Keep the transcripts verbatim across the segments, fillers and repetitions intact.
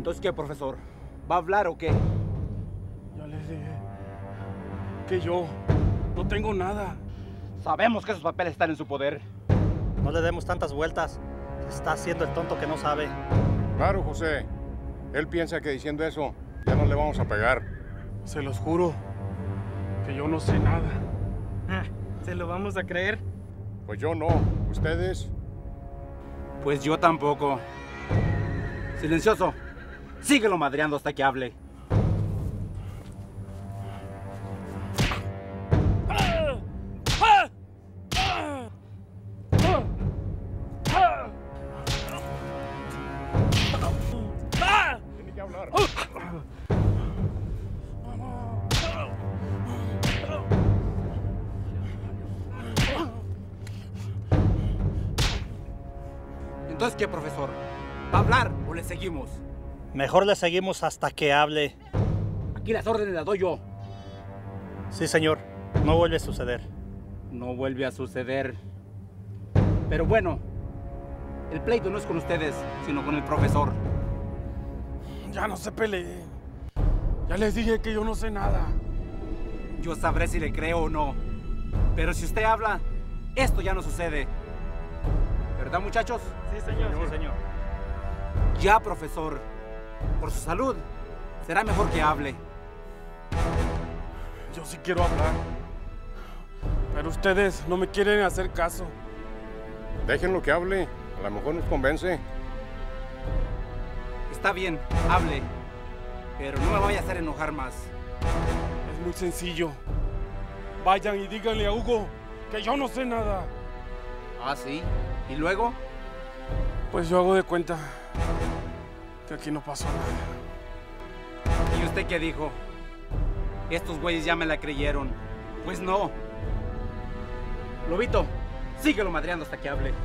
Entonces, ¿qué, profesor? ¿Va a hablar o qué? Ya les dije que yo no tengo nada. Sabemos que esos papeles están en su poder. No le demos tantas vueltas. Está haciendo el tonto que no sabe. Claro, José. Él piensa que diciendo eso ya no le vamos a pegar. Se los juro que yo no sé nada. Ah, ¿se lo vamos a creer? Pues yo no. ¿Ustedes? Pues yo tampoco. Silencioso. Síguelo madreando hasta que hable. Tiene que hablar. Entonces, ¿qué, profesor? ¿Va a hablar o le seguimos? Mejor le seguimos hasta que hable. Aquí las órdenes las doy yo. Sí, señor. No vuelve a suceder. No vuelve a suceder. Pero bueno, el pleito no es con ustedes, sino con el profesor. Ya no se peleen. Ya les dije que yo no sé nada. Yo sabré si le creo o no. Pero si usted habla, esto ya no sucede. ¿Verdad, muchachos? Sí, señor. Sí, señor. Ya, profesor. Por su salud, será mejor que hable. Yo sí quiero hablar. Pero ustedes no me quieren hacer caso. Déjenlo que hable. A lo mejor nos convence. Está bien, hable. Pero no me vaya a hacer enojar más. Es muy sencillo. Vayan y díganle a Hugo que yo no sé nada. Ah, sí. ¿Y luego? Pues yo hago de cuenta que aquí no pasó nada. ¿Y usted qué dijo? Estos güeyes ya me la creyeron. Pues no. Lobito, síguelo madreando hasta que hable.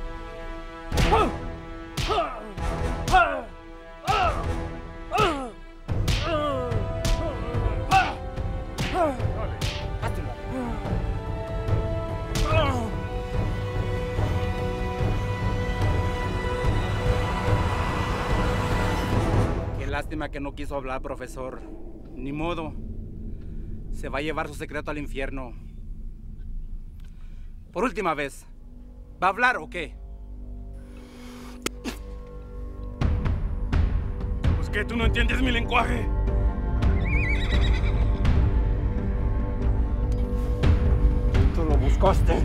Qué lástima que no quiso hablar, profesor. Ni modo. Se va a llevar su secreto al infierno. Por última vez, ¿va a hablar o qué? Pues que tú no entiendes mi lenguaje. Tú lo buscaste.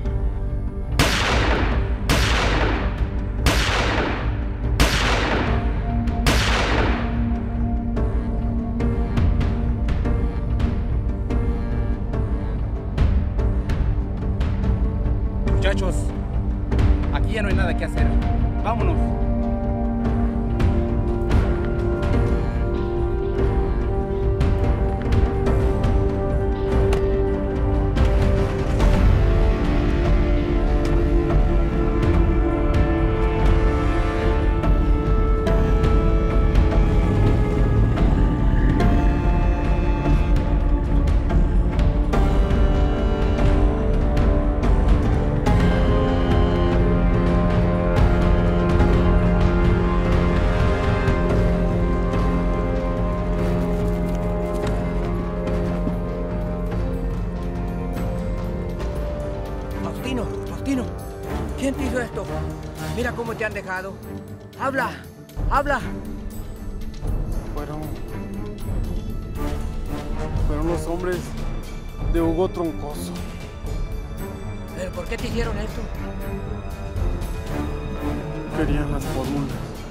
Muchachos, aquí ya no hay nada que hacer. Vámonos. Faustino, Faustino, ¿quién te hizo esto? Mira cómo te han dejado. Habla, habla. Fueron... Fueron los hombres de Hugo Troncoso. ¿Pero por qué te hicieron esto? Querían las fórmulas.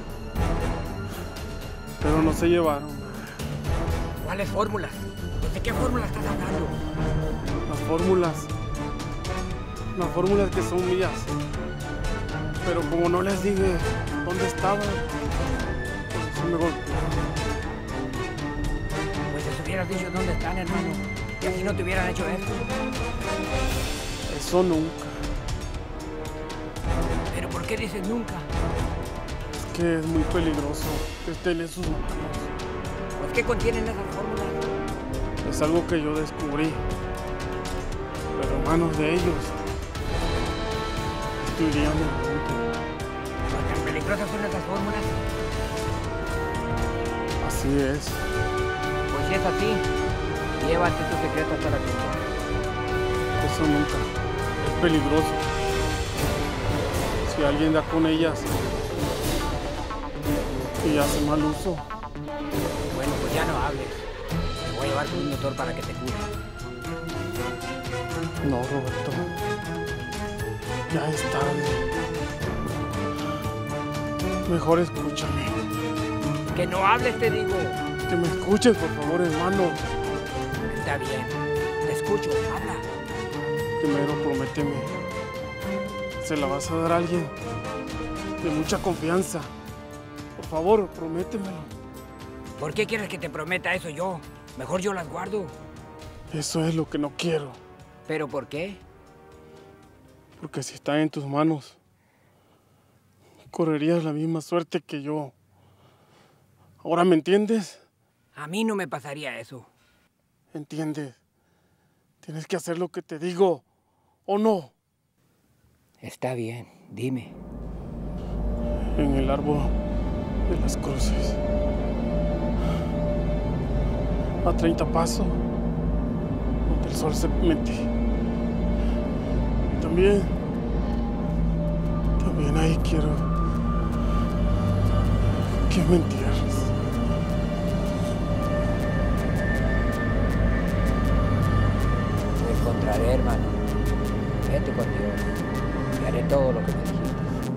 Pero no se llevaron. ¿Cuáles fórmulas? ¿De qué fórmulas estás hablando? Las fórmulas. Las fórmulas que son mías. Pero como no les dije dónde estaban, pues eso me golpeó. Pues les hubieras dicho dónde están, hermano. Y así no te hubieran hecho esto. Eso nunca. ¿Pero por qué dices nunca? Es que es muy peligroso que estén en sus manos. Pues ¿qué contienen esas fórmulas? Es algo que yo descubrí. Pero en manos de ellos destruirían el mundo. ¿Tan peligrosas son esas fórmulas? Así es. Pues si es así, llévate tu secreto hasta la tumba. Eso nunca. Es peligroso. Si alguien da con ellas y hace mal uso. Bueno, pues ya no hables. Te voy a llevar con un motor para que te cure. No, Roberto. Ya es tarde. Mejor escúchame. Que no hables, te digo. Que me escuches, por favor, hermano. Está bien. Te escucho. Habla. Primero, prométeme. Se la vas a dar a alguien de mucha confianza. Por favor, prométemelo. ¿Por qué quieres que te prometa eso yo? Mejor yo las guardo. Eso es lo que no quiero. ¿Pero por qué? Porque si está en tus manos, correrías la misma suerte que yo. ¿Ahora me entiendes? A mí no me pasaría eso. ¿Entiendes? Tienes que hacer lo que te digo, ¿o no? Está bien, dime. En el árbol de las cruces. A treinta pasos, donde el sol se mete. Y también, también ahí quiero que me entierres. Te encontraré, hermano. Vete con Dios. Y haré todo lo que me dijiste.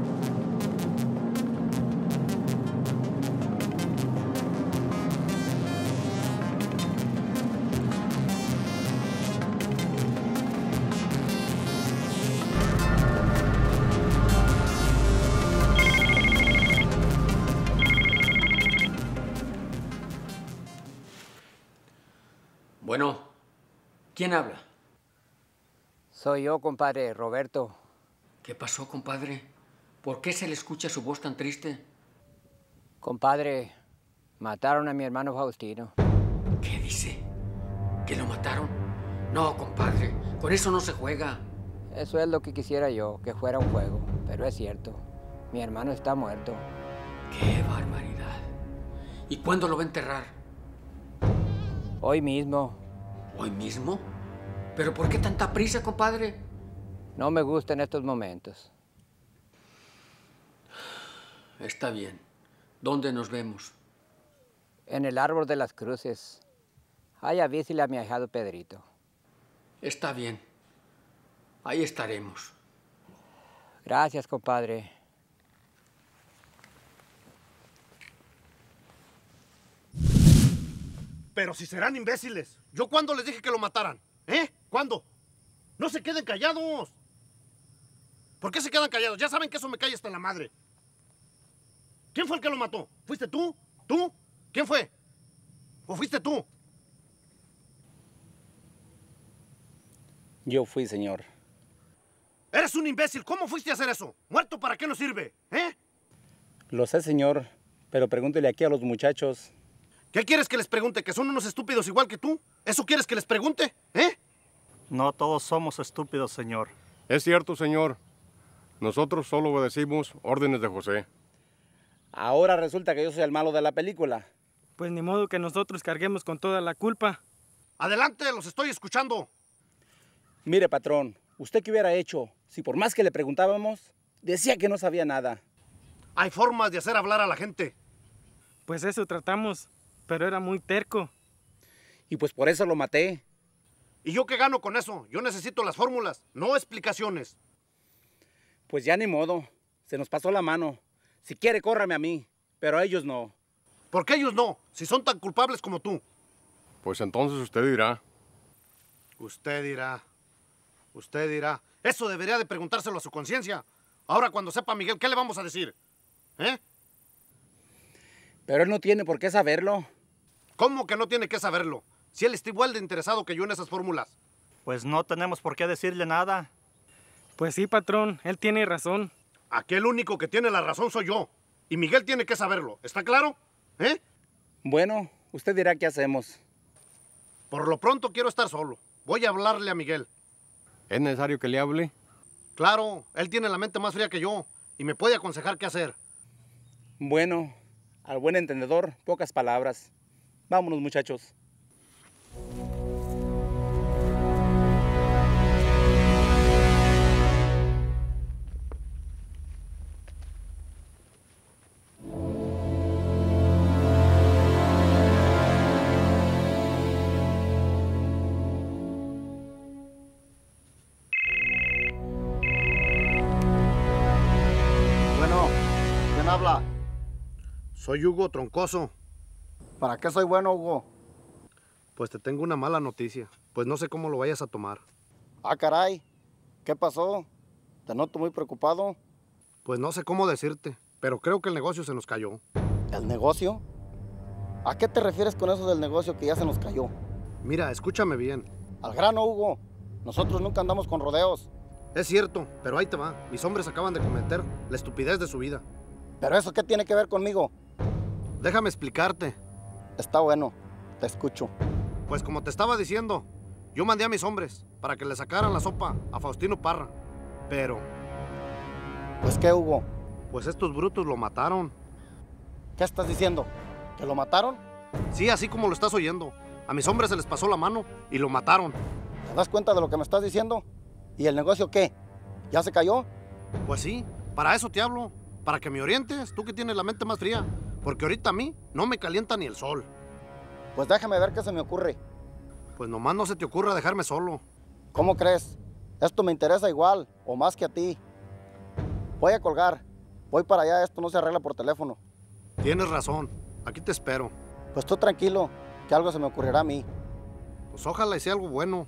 Bueno, ¿quién habla? Soy yo, compadre, Roberto. ¿Qué pasó, compadre? ¿Por qué se le escucha su voz tan triste? Compadre, mataron a mi hermano Faustino. ¿Qué dice? ¿Que lo mataron? No, compadre, con eso no se juega. Eso es lo que quisiera yo, que fuera un juego. Pero es cierto, mi hermano está muerto. ¡Qué barbaridad! ¿Y cuándo lo va a enterrar? Hoy mismo. ¿Hoy mismo? ¿Pero por qué tanta prisa, compadre? No me gusta en estos momentos. Está bien. ¿Dónde nos vemos? En el árbol de las cruces. Ahí avísale a mi ahijado Pedrito. Está bien. Ahí estaremos. Gracias, compadre. Pero si serán imbéciles. ¿Yo cuándo les dije que lo mataran? ¿Eh? ¿Cuándo? No se queden callados. ¿Por qué se quedan callados? Ya saben que eso me cae hasta la madre. ¿Quién fue el que lo mató? ¿Fuiste tú? ¿Tú? ¿Quién fue? ¿O fuiste tú? Yo fui, señor. Eres un imbécil. ¿Cómo fuiste a hacer eso? ¿Muerto para qué nos sirve? ¿Eh? Lo sé, señor, pero pregúntele aquí a los muchachos. ¿Qué quieres que les pregunte? ¿Que son unos estúpidos igual que tú? ¿Eso quieres que les pregunte? ¿Eh? No todos somos estúpidos, señor. Es cierto, señor. Nosotros solo obedecimos órdenes de José. Ahora resulta que yo soy el malo de la película. Pues ni modo que nosotros carguemos con toda la culpa. Adelante, los estoy escuchando. Mire, patrón, ¿usted qué hubiera hecho si por más que le preguntábamos, decía que no sabía nada? Hay formas de hacer hablar a la gente. Pues eso tratamos, pero era muy terco. Y pues por eso lo maté. ¿Y yo qué gano con eso? Yo necesito las fórmulas, no explicaciones. Pues ya ni modo, se nos pasó la mano. Si quiere, córrame a mí, pero a ellos no. ¿Por qué ellos no? Si son tan culpables como tú. Pues entonces usted dirá. Usted dirá. Usted dirá. Eso debería de preguntárselo a su conciencia. Ahora cuando sepa Miguel, ¿qué le vamos a decir? ¿Eh? Pero él no tiene por qué saberlo. ¿Cómo que no tiene que saberlo? Si él está igual de interesado que yo en esas fórmulas. Pues no tenemos por qué decirle nada. Pues sí, patrón, él tiene razón. Aquí el único que tiene la razón soy yo. Y Miguel tiene que saberlo. ¿Está claro? ¿Eh? Bueno, usted dirá qué hacemos. Por lo pronto quiero estar solo. Voy a hablarle a Miguel. ¿Es necesario que le hable? Claro, él tiene la mente más fría que yo y me puede aconsejar qué hacer. Bueno, Al buen entendedor, pocas palabras. Vámonos, muchachos. Bueno, ¿quién habla? Soy Hugo Troncoso. ¿Para qué soy bueno, Hugo? Pues te tengo una mala noticia. Pues no sé cómo lo vayas a tomar. Ah, caray. ¿Qué pasó? Te noto muy preocupado. Pues no sé cómo decirte, pero creo que el negocio se nos cayó. ¿El negocio? ¿A qué te refieres con eso del negocio que ya se nos cayó? Mira, escúchame bien. Al grano, Hugo. Nosotros nunca andamos con rodeos. Es cierto, pero ahí te va. Mis hombres acaban de cometer la estupidez de su vida. ¿Pero eso qué tiene que ver conmigo? Déjame explicarte. Está bueno, te escucho. Pues como te estaba diciendo, yo mandé a mis hombres para que le sacaran la sopa a Faustino Parra. Pero... ¿Pues qué, Hugo? Pues estos brutos lo mataron. ¿Qué estás diciendo? ¿Que lo mataron? Sí, así como lo estás oyendo. A mis hombres se les pasó la mano y lo mataron. ¿Te das cuenta de lo que me estás diciendo? ¿Y el negocio qué? ¿Ya se cayó? Pues sí, para eso te hablo. Para que me orientes, tú que tienes la mente más fría. Porque ahorita a mí no me calienta ni el sol. Pues déjame ver qué se me ocurre. Pues nomás no se te ocurra dejarme solo. ¿Cómo crees? Esto me interesa igual, o más que a ti. Voy a colgar. Voy para allá, esto no se arregla por teléfono. Tienes razón, aquí te espero. Pues tú tranquilo, que algo se me ocurrirá a mí. Pues ojalá y sea algo bueno.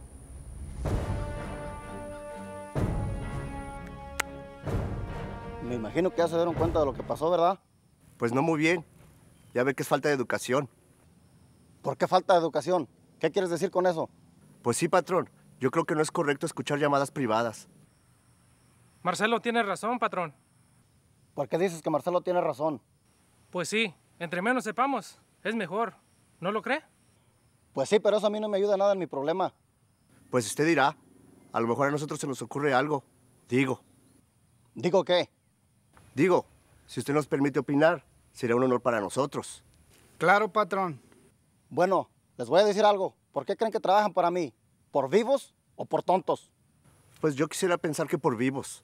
Me imagino que ya se dieron cuenta de lo que pasó, ¿verdad? Pues no muy bien. Ya ve que es falta de educación. ¿Por qué falta de educación? ¿Qué quieres decir con eso? Pues sí, patrón. Yo creo que no es correcto escuchar llamadas privadas. Marcelo tiene razón, patrón. ¿Por qué dices que Marcelo tiene razón? Pues sí, entre menos sepamos, es mejor. ¿No lo cree? Pues sí, pero eso a mí no me ayuda nada en mi problema. Pues usted dirá. A lo mejor a nosotros se nos ocurre algo. Digo. ¿Digo qué? Digo, si usted nos permite opinar, sería un honor para nosotros. Claro, patrón. Bueno, les voy a decir algo. ¿Por qué creen que trabajan para mí? ¿Por vivos o por tontos? Pues yo quisiera pensar que por vivos.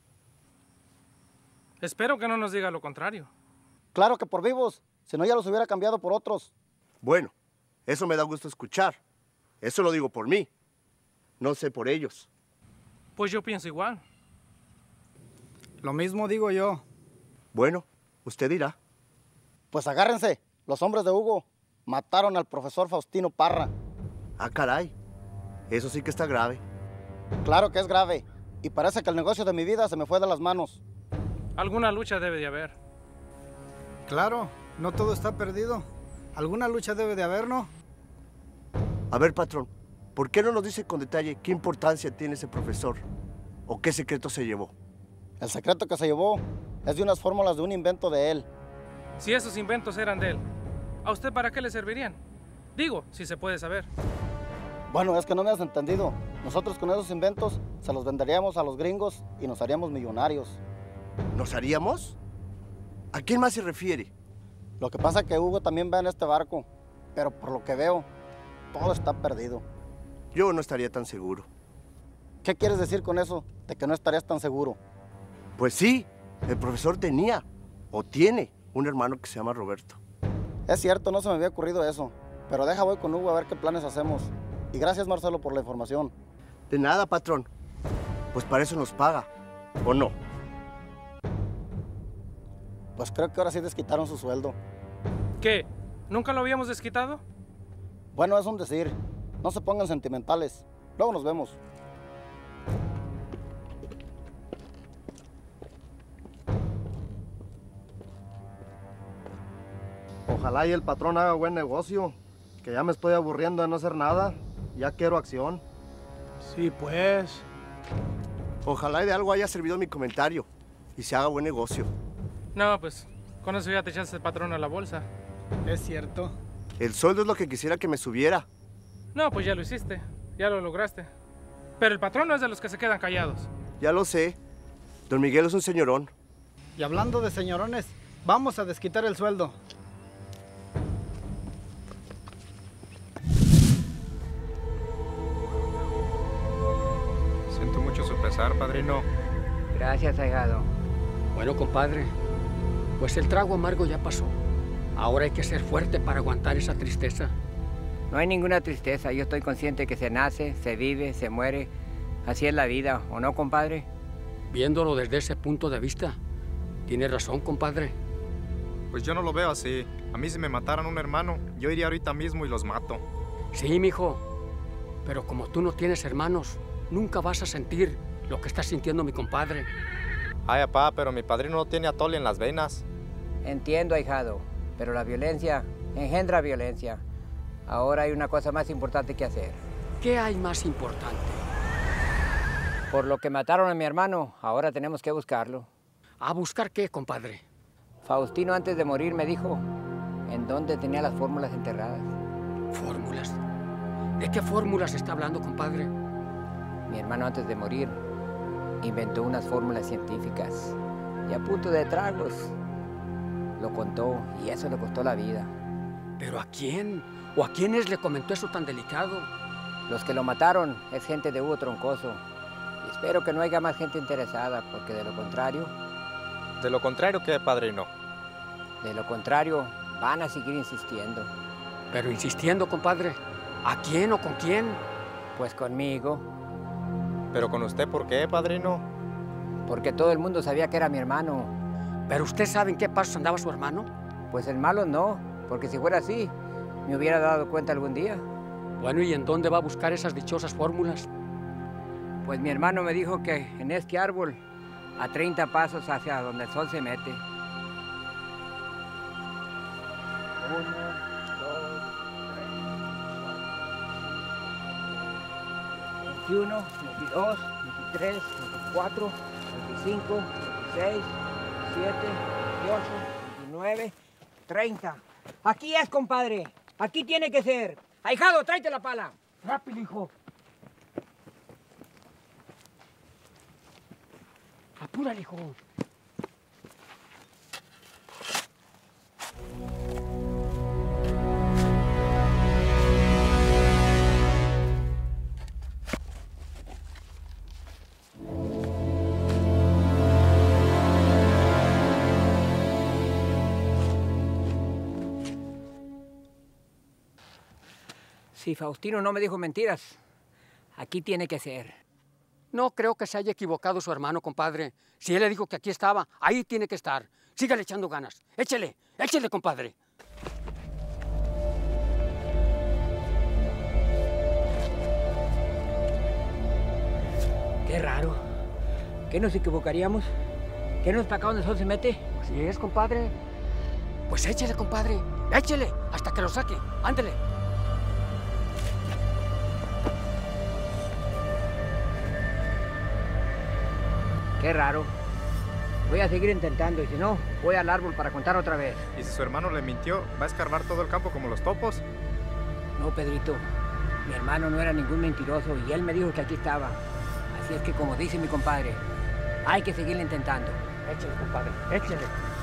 Espero que no nos diga lo contrario. Claro que por vivos. Si no, ya los hubiera cambiado por otros. Bueno, eso me da gusto escuchar. Eso lo digo por mí. No sé por ellos. Pues yo pienso igual. Lo mismo digo yo. Bueno, usted dirá. Pues agárrense. Los hombres de Hugo mataron al profesor Faustino Parra. Ah, caray. Eso sí que está grave. Claro que es grave. Y parece que el negocio de mi vida se me fue de las manos. Alguna lucha debe de haber. Claro, no todo está perdido. Alguna lucha debe de haber, ¿no? A ver, patrón, ¿por qué no nos dice con detalle qué importancia tiene ese profesor? ¿O qué secreto se llevó? El secreto que se llevó es de unas fórmulas de un invento de él. Si esos inventos eran de él, ¿a usted para qué le servirían? Digo, si se puede saber. Bueno, es que no me has entendido. Nosotros con esos inventos se los venderíamos a los gringos y nos haríamos millonarios. ¿Nos haríamos? ¿A quién más se refiere? Lo que pasa es que Hugo también va en este barco, pero por lo que veo, todo está perdido. Yo no estaría tan seguro. ¿Qué quieres decir con eso, de que no estarías tan seguro? Pues sí, el profesor tenía, o tiene, un hermano que se llama Roberto. Es cierto, no se me había ocurrido eso, pero deja voy con Hugo a ver qué planes hacemos. Y gracias, Marcelo, por la información. De nada, patrón. Pues para eso nos paga, ¿o no? Pues creo que ahora sí desquitaron su sueldo. ¿Qué? ¿Nunca lo habíamos desquitado? Bueno, es un decir. No se pongan sentimentales. Luego nos vemos. Ojalá y el patrón haga buen negocio, que ya me estoy aburriendo de no hacer nada. Ya quiero acción. Sí, pues. Ojalá y de algo haya servido mi comentario y se haga buen negocio. No, pues, con eso ya te echaste el patrón a la bolsa. Es cierto. El sueldo es lo que quisiera que me subiera. No, pues ya lo hiciste, ya lo lograste. Pero el patrón no es de los que se quedan callados. Ya lo sé. Don Miguel es un señorón. Y hablando de señorones, vamos a desquitar el sueldo. padrino. Gracias, ahijado. Bueno, compadre, pues el trago amargo ya pasó. Ahora hay que ser fuerte para aguantar esa tristeza. No hay ninguna tristeza. Yo estoy consciente que se nace, se vive, se muere. Así es la vida, ¿o no, compadre? Viéndolo desde ese punto de vista, tiene razón, compadre. Pues yo no lo veo así. A mí si me mataran un hermano, yo iría ahorita mismo y los mato. Sí, mijo. Pero como tú no tienes hermanos, nunca vas a sentir lo que está sintiendo mi compadre. Ay, papá, pero mi padrino no tiene atole en las venas. Entiendo, ahijado, pero la violencia engendra violencia. Ahora hay una cosa más importante que hacer. ¿Qué hay más importante? Por lo que mataron a mi hermano, ahora tenemos que buscarlo. ¿A buscar qué, compadre? Faustino antes de morir me dijo en dónde tenía las fórmulas enterradas. ¿Fórmulas? ¿De qué fórmulas está hablando, compadre? Mi hermano antes de morir inventó unas fórmulas científicas y a punto de tragos lo contó y eso le costó la vida. ¿Pero a quién? ¿O a quiénes le comentó eso tan delicado? Los que lo mataron es gente de Hugo Troncoso. Y espero que no haya más gente interesada, porque de lo contrario... ¿De lo contrario qué, padrino? De lo contrario, van a seguir insistiendo. Pero insistiendo, compadre. ¿A quién o con quién? Pues conmigo. ¿Pero con usted por qué, padrino? Porque todo el mundo sabía que era mi hermano. ¿Pero usted sabe en qué pasos andaba su hermano? Pues el malo no, porque si fuera así, me hubiera dado cuenta algún día. Bueno, ¿y en dónde va a buscar esas dichosas fórmulas? Pues mi hermano me dijo que en este árbol, a treinta pasos hacia donde el sol se mete. Uno, dos, tres, veintiuno, veintidós, veintitrés, veinticuatro, veinticinco, veintiséis, veintisiete, veintiocho, veintinueve, treinta. Aquí es, compadre. Aquí tiene que ser. Ahijado, tráete la pala. Rápido, hijo. Apúrale, hijo. Si Faustino no me dijo mentiras, aquí tiene que ser. No creo que se haya equivocado su hermano, compadre. Si él le dijo que aquí estaba, ahí tiene que estar. Sígale echando ganas. Échele, échele, compadre. Qué raro. ¿Qué nos equivocaríamos? ¿Qué nos para acá donde el sol se mete? Así es, compadre. Pues échele, compadre. Échele hasta que lo saque. Ándele. Qué raro. Voy a seguir intentando y si no, voy al árbol para contar otra vez. ¿Y si su hermano le mintió, va a escarbar todo el campo como los topos? No, Pedrito. Mi hermano no era ningún mentiroso y él me dijo que aquí estaba. Así es que, como dice mi compadre, hay que seguirle intentando. Échele, compadre. Échele.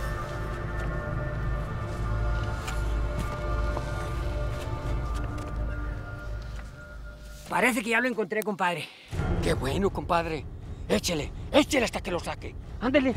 Parece que ya lo encontré, compadre. Qué bueno, compadre. Échele, échele hasta que lo saque. Ándele.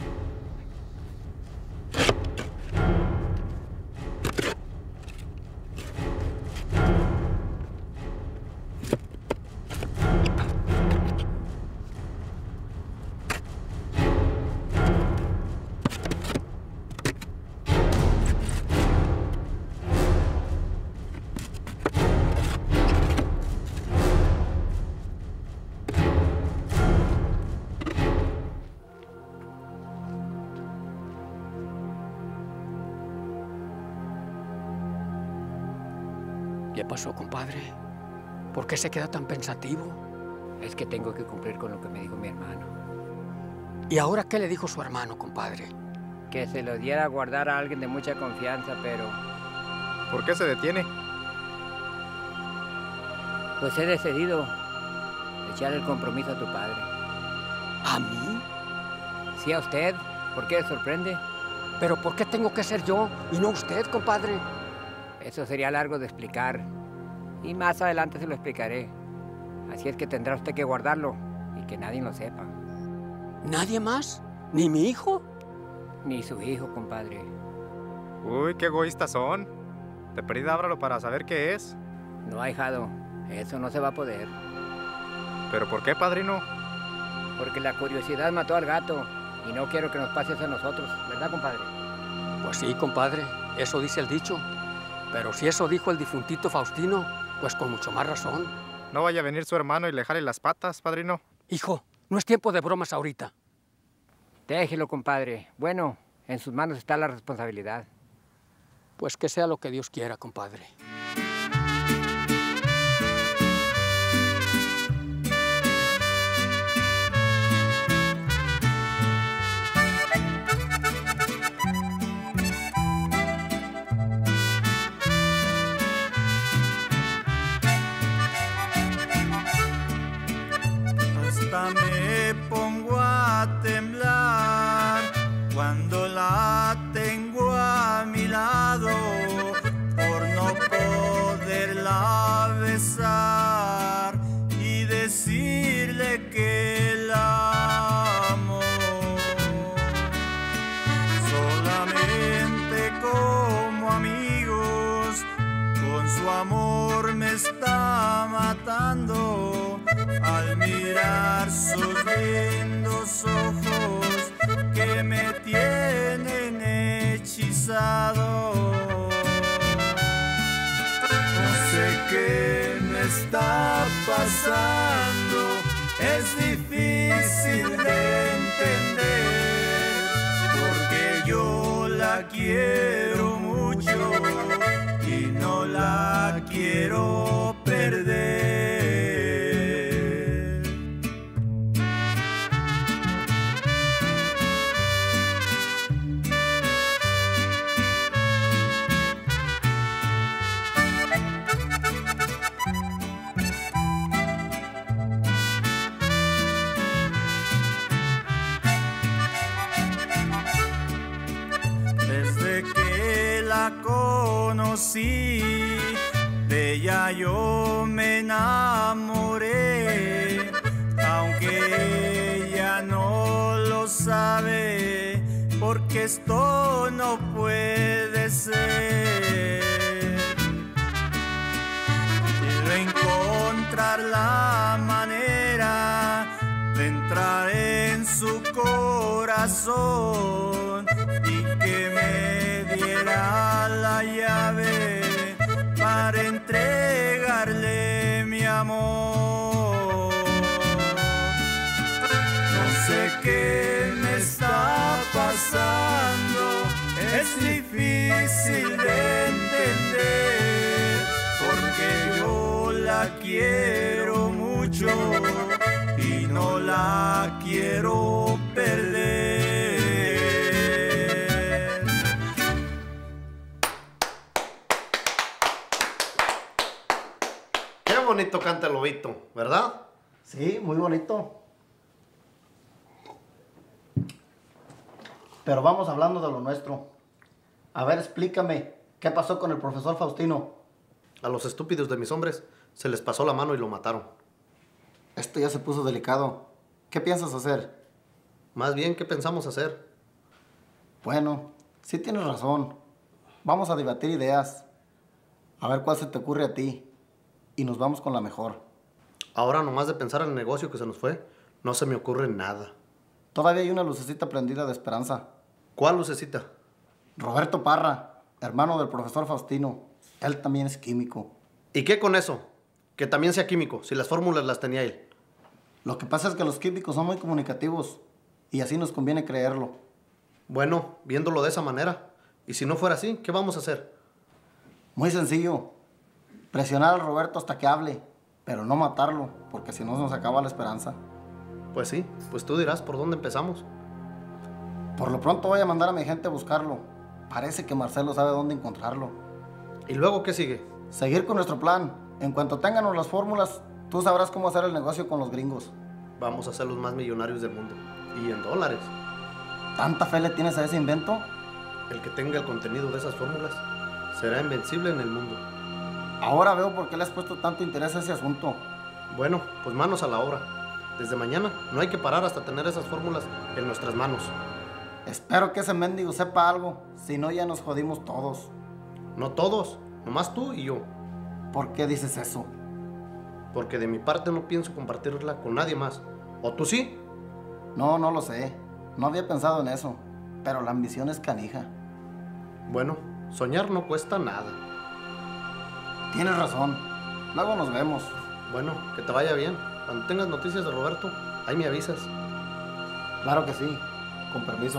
¿Qué pasó, compadre? ¿Por qué se queda tan pensativo? Es que tengo que cumplir con lo que me dijo mi hermano. ¿Y ahora qué le dijo su hermano, compadre? Que se lo diera a guardar a alguien de mucha confianza, pero... ¿Por qué se detiene? Pues he decidido echar el compromiso a tu padre. ¿A mí? Sí, a usted. ¿Por qué le sorprende? ¿Pero por qué tengo que ser yo y no usted, compadre? Eso sería largo de explicar. Y más adelante se lo explicaré. Así es que tendrá usted que guardarlo y que nadie lo sepa. ¿Nadie más? ¿Ni mi hijo? Ni su hijo, compadre. Uy, qué egoístas son. De perdida ábralo para saber qué es. No, ahijado. Eso no se va a poder. ¿Pero por qué, padrino? Porque la curiosidad mató al gato. Y no quiero que nos pase eso a nosotros. ¿Verdad, compadre? Pues sí, compadre. Eso dice el dicho. Pero si eso dijo el difuntito Faustino, pues con mucho más razón. No vaya a venir su hermano y le jale las patas, padrino. Hijo, no es tiempo de bromas ahorita. Déjelo, compadre. Bueno, en sus manos está la responsabilidad. Pues que sea lo que Dios quiera, compadre. Hasta me pongo a temblar cuando la tengo a mi lado por no poderla besar y decirle que la amo. Solamente como amigos, con su amor me está matando al mirar sus lindos ojos que me tienen hechizado. No sé qué me está pasando, es difícil de entender, porque yo la quiero mucho y no la quiero perder. Desde que la conocí, de ella yo me enamoré, aunque ella no lo sabe, porque esto no puede ser. Quiero encontrar la manera de entrar en su corazón y que me diera la llave para entregarle mi amor. No sé qué me está pasando, es difícil de entender, porque yo la quiero mucho y no la quiero perder. Qué bonito canta el lobito, ¿verdad? Sí, muy bonito. Pero vamos hablando de lo nuestro. A ver, explícame, ¿qué pasó con el profesor Faustino? A los estúpidos de mis hombres se les pasó la mano y lo mataron. Esto ya se puso delicado. ¿Qué piensas hacer? Más bien, ¿qué pensamos hacer? Bueno, sí tienes razón. Vamos a debatir ideas. A ver cuál se te ocurre a ti. Y nos vamos con la mejor. Ahora, nomás de pensar en el negocio que se nos fue, no se me ocurre nada. Todavía hay una lucecita prendida de esperanza. ¿Cuál lucecita? Roberto Parra, hermano del profesor Faustino. Él también es químico. ¿Y qué con eso? Que también sea químico, si las fórmulas las tenía él. Lo que pasa es que los químicos son muy comunicativos y así nos conviene creerlo. Bueno, viéndolo de esa manera. Y si no fuera así, ¿qué vamos a hacer? Muy sencillo. Presionar al Roberto hasta que hable, pero no matarlo, porque si no nos acaba la esperanza. Pues sí, pues tú dirás por dónde empezamos. Por lo pronto voy a mandar a mi gente a buscarlo. Parece que Marcelo sabe dónde encontrarlo. ¿Y luego qué sigue? Seguir con nuestro plan. En cuanto tengamos las fórmulas, tú sabrás cómo hacer el negocio con los gringos. Vamos a ser los más millonarios del mundo. Y en dólares. ¿Tanta fe le tienes a ese invento? El que tenga el contenido de esas fórmulas será invencible en el mundo. Ahora veo por qué le has puesto tanto interés a ese asunto. Bueno, pues manos a la obra. Desde mañana no hay que parar hasta tener esas fórmulas en nuestras manos. Espero que ese mendigo sepa algo, si no ya nos jodimos todos. No todos, nomás tú y yo. ¿Por qué dices eso? Porque de mi parte no pienso compartirla con nadie más. ¿O tú sí? No, no lo sé. No había pensado en eso, pero la ambición es canija. Bueno, soñar no cuesta nada. Tienes razón. Luego nos vemos. Bueno, que te vaya bien. Cuando tengas noticias de Roberto, ahí me avisas. Claro que sí. Con permiso.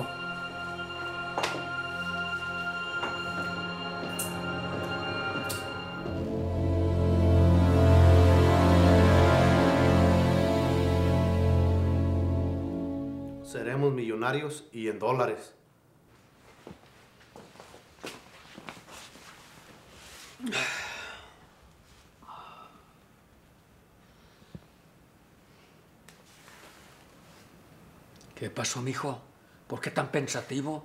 Seremos millonarios y en dólares. ¿Qué pasó, mijo? ¿Por qué tan pensativo?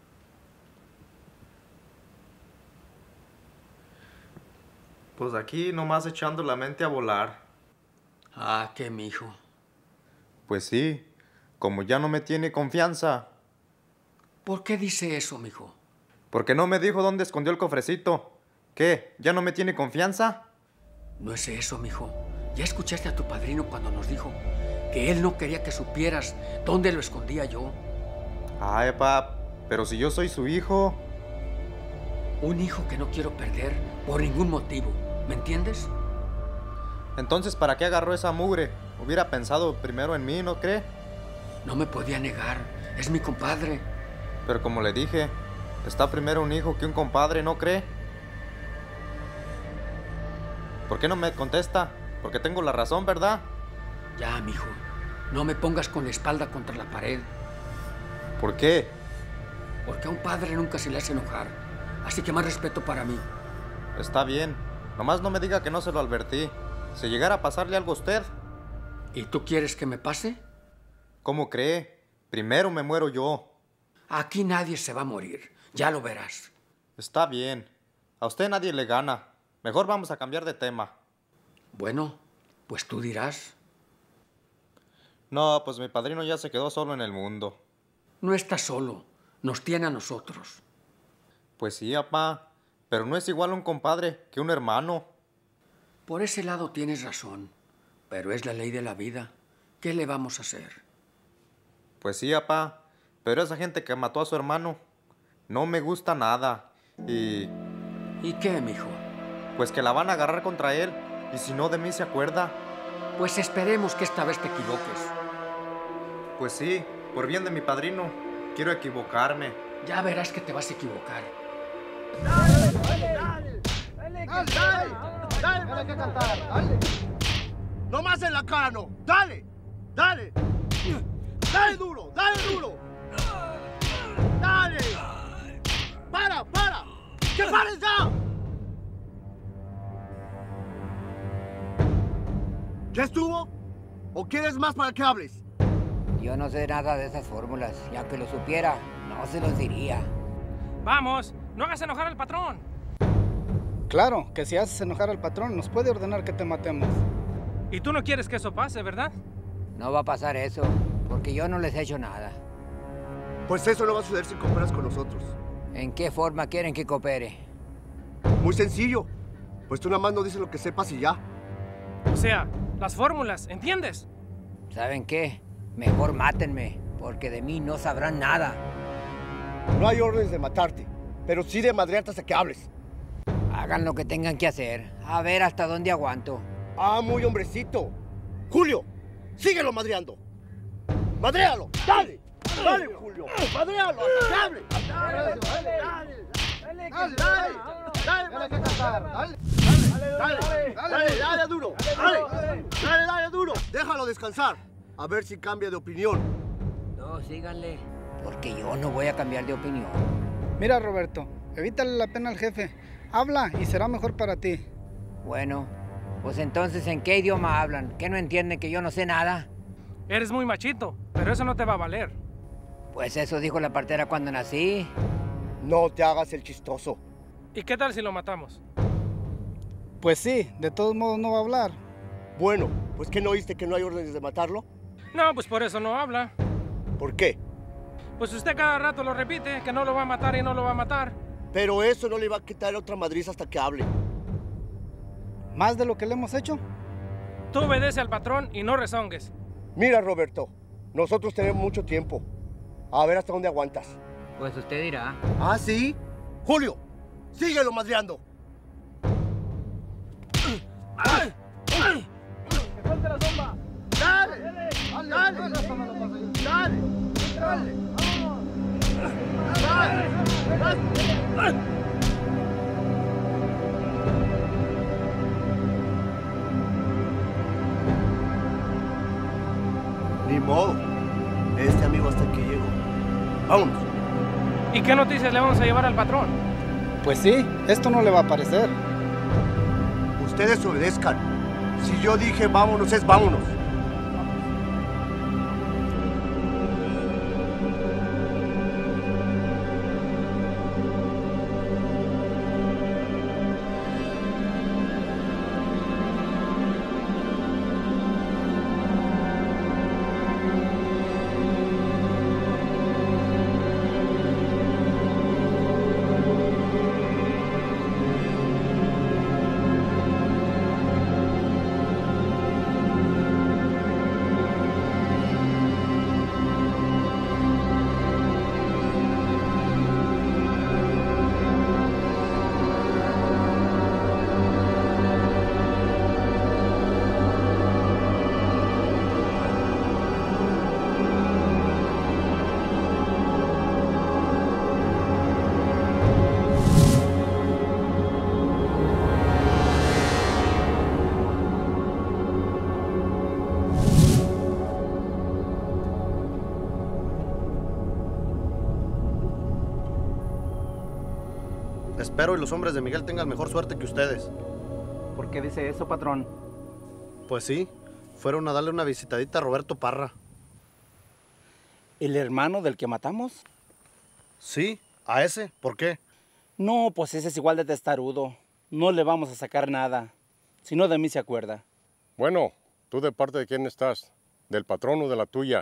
Pues aquí nomás echando la mente a volar. Ah, ¿qué, mijo? Pues sí, como ya no me tiene confianza. ¿Por qué dice eso, mijo? Porque no me dijo dónde escondió el cofrecito. ¿Qué? ¿Ya no me tiene confianza? No es eso, mijo. Ya escuchaste a tu padrino cuando nos dijo que él no quería que supieras dónde lo escondía yo. Ay, pap, pero si yo soy su hijo. Un hijo que no quiero perder por ningún motivo, ¿me entiendes? Entonces, ¿para qué agarró esa mugre? Hubiera pensado primero en mí, ¿no cree? No me podía negar, es mi compadre. Pero como le dije, está primero un hijo que un compadre, ¿no cree? ¿Por qué no me contesta? Porque tengo la razón, ¿verdad? Ya, mijo, no me pongas con la espalda contra la pared. ¿Por qué? Porque a un padre nunca se le hace enojar. Así que más respeto para mí. Está bien. Nomás no me diga que no se lo advertí. Si llegara a pasarle algo a usted. ¿Y tú quieres que me pase? ¿Cómo cree? Primero me muero yo. Aquí nadie se va a morir. Ya lo verás. Está bien. A usted nadie le gana. Mejor vamos a cambiar de tema. Bueno, pues tú dirás. No, pues mi padrino ya se quedó solo en el mundo. No está solo. Nos tiene a nosotros. Pues sí, apá. Pero no es igual un compadre que un hermano. Por ese lado tienes razón. Pero es la ley de la vida. ¿Qué le vamos a hacer? Pues sí, apá. Pero esa gente que mató a su hermano no me gusta nada. Y... ¿Y qué, mijo? Pues que la van a agarrar contra él. Y si no, de mí se acuerda. Pues esperemos que esta vez te equivoques. Pues sí, por bien de mi padrino. Quiero equivocarme. Ya verás que te vas a equivocar. ¡Dale, dale, dale! ¡Dale, dale! ¡Dale, dale! ¡Dale que cantar! ¡Dale! ¡No más en la cara, no! ¡Dale! ¡Dale! ¡Dale duro! ¡Dale duro! ¡Dale! ¡Para, para! ¡Que pares ya! ¿Ya estuvo? ¿O quieres más para que hables? Yo no sé nada de esas fórmulas. Y aunque lo supiera, no se los diría. Vamos, no hagas enojar al patrón. Claro, que si haces enojar al patrón, nos puede ordenar que te matemos. Y tú no quieres que eso pase, ¿verdad? No va a pasar eso, porque yo no les he hecho nada. Pues eso no va a suceder si cooperas con nosotros. ¿En qué forma quieren que coopere? Muy sencillo. Pues tú nada más no dices lo que sepas y ya. O sea, las fórmulas, ¿entiendes? ¿Saben qué? Mejor mátenme, porque de mí no sabrán nada. No hay órdenes de matarte, pero sí de madrearte hasta que hables. Hagan lo que tengan que hacer. A ver hasta dónde aguanto. Ah, muy hombrecito. Julio, síguelo madreando. ¡Madréalo! ¡Dale! ¡Dale, Julio! ¡Madréalo hasta que hable! ¡Dale, dale, dale! ¡Dale, dale! ¡Dale, que cantar! ¡Dale! ¡Dale, dale, dale duro! ¡Dale! ¡Dale, dale duro! Déjalo descansar. A ver si cambia de opinión. No, síganle, porque yo no voy a cambiar de opinión. Mira, Roberto, evítale la pena al jefe. Habla y será mejor para ti. Bueno, pues entonces, ¿en qué idioma hablan? ¿Qué no entienden que yo no sé nada? Eres muy machito, pero eso no te va a valer. Pues eso dijo la partera cuando nací. No te hagas el chistoso. ¿Y qué tal si lo matamos? Pues sí, de todos modos no va a hablar. Bueno, pues ¿qué no oíste que no hay órdenes de matarlo? No, pues por eso no habla. ¿Por qué? Pues usted cada rato lo repite, que no lo va a matar y no lo va a matar. Pero eso no le va a quitar otra madriz hasta que hable. ¿Más de lo que le hemos hecho? Tú obedece al patrón y no rezongues. Mira, Roberto, nosotros tenemos mucho tiempo. A ver hasta dónde aguantas. Pues usted dirá. ¿Ah, sí? Julio, síguelo madreando. ¡Que suelte la sombra! ¡Dale! ¡Dale! ¡Dale! ¡Dale! ¡Dale! ¡Dale! Ni modo. Este amigo hasta aquí llegó. Vámonos. ¿Y qué noticias le vamos a llevar al patrón? Pues sí, esto no le va a parecer. Ustedes obedezcan. Si yo dije vámonos, es vámonos. Espero y los hombres de Miguel tengan mejor suerte que ustedes. ¿Por qué dice eso, patrón? Pues sí, fueron a darle una visitadita a Roberto Parra. ¿El hermano del que matamos? Sí, a ese. ¿Por qué? No, pues ese es igual de testarudo. No le vamos a sacar nada. Si no, de mí se acuerda. Bueno, ¿tú de parte de quién estás? ¿Del patrón o de la tuya?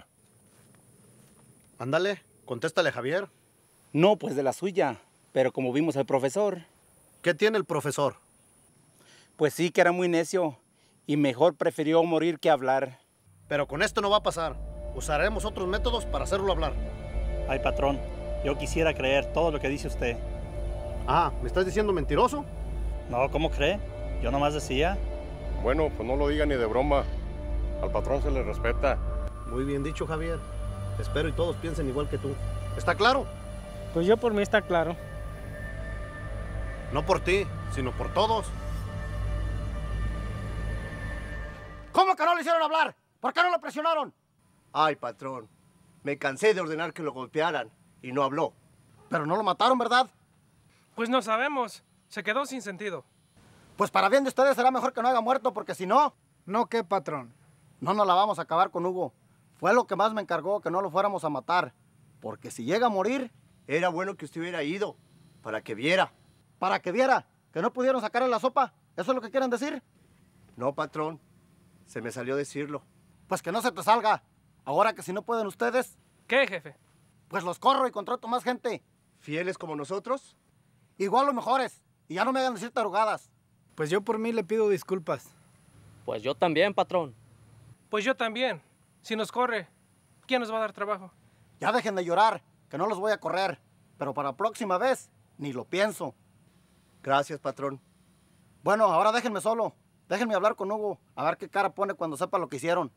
Ándale, contéstale, Javier. No, pues de la suya. Pero como vimos al profesor. ¿Qué tiene el profesor? Pues sí, que era muy necio. Y mejor prefirió morir que hablar. Pero con esto no va a pasar. Usaremos otros métodos para hacerlo hablar. Ay, patrón, yo quisiera creer todo lo que dice usted. Ah, ¿me estás diciendo mentiroso? No, ¿cómo cree? Yo nomás decía. Bueno, pues no lo diga ni de broma. Al patrón se le respeta. Muy bien dicho, Javier. Espero y todos piensen igual que tú. ¿Está claro? Pues yo por mí está claro. No por ti, sino por todos. ¿Cómo que no le hicieron hablar? ¿Por qué no lo presionaron? Ay, patrón, me cansé de ordenar que lo golpearan y no habló. Pero no lo mataron, ¿verdad? Pues no sabemos. Se quedó sin sentido. Pues para bien de ustedes será mejor que no haya muerto, porque si no... ¿No qué, patrón? No nos la vamos a acabar con Hugo. Fue lo que más me encargó, que no lo fuéramos a matar. Porque si llega a morir... Era bueno que usted hubiera ido, para que viera. ¿Para que viera? ¿Que no pudieron sacarle la sopa? ¿Eso es lo que quieren decir? No, patrón. Se me salió decirlo. Pues que no se te salga. Ahora que si no pueden ustedes... ¿Qué, jefe? Pues los corro y contrato más gente. ¿Fieles como nosotros? Igual o mejores. Y ya no me hagan decir tarugadas. Pues yo por mí le pido disculpas. Pues yo también, patrón. Pues yo también. Si nos corre, ¿quién nos va a dar trabajo? Ya dejen de llorar, que no los voy a correr. Pero para la próxima vez, ni lo pienso. Gracias, patrón. Bueno, ahora déjenme solo. Déjenme hablar con Hugo, a ver qué cara pone cuando sepa lo que hicieron.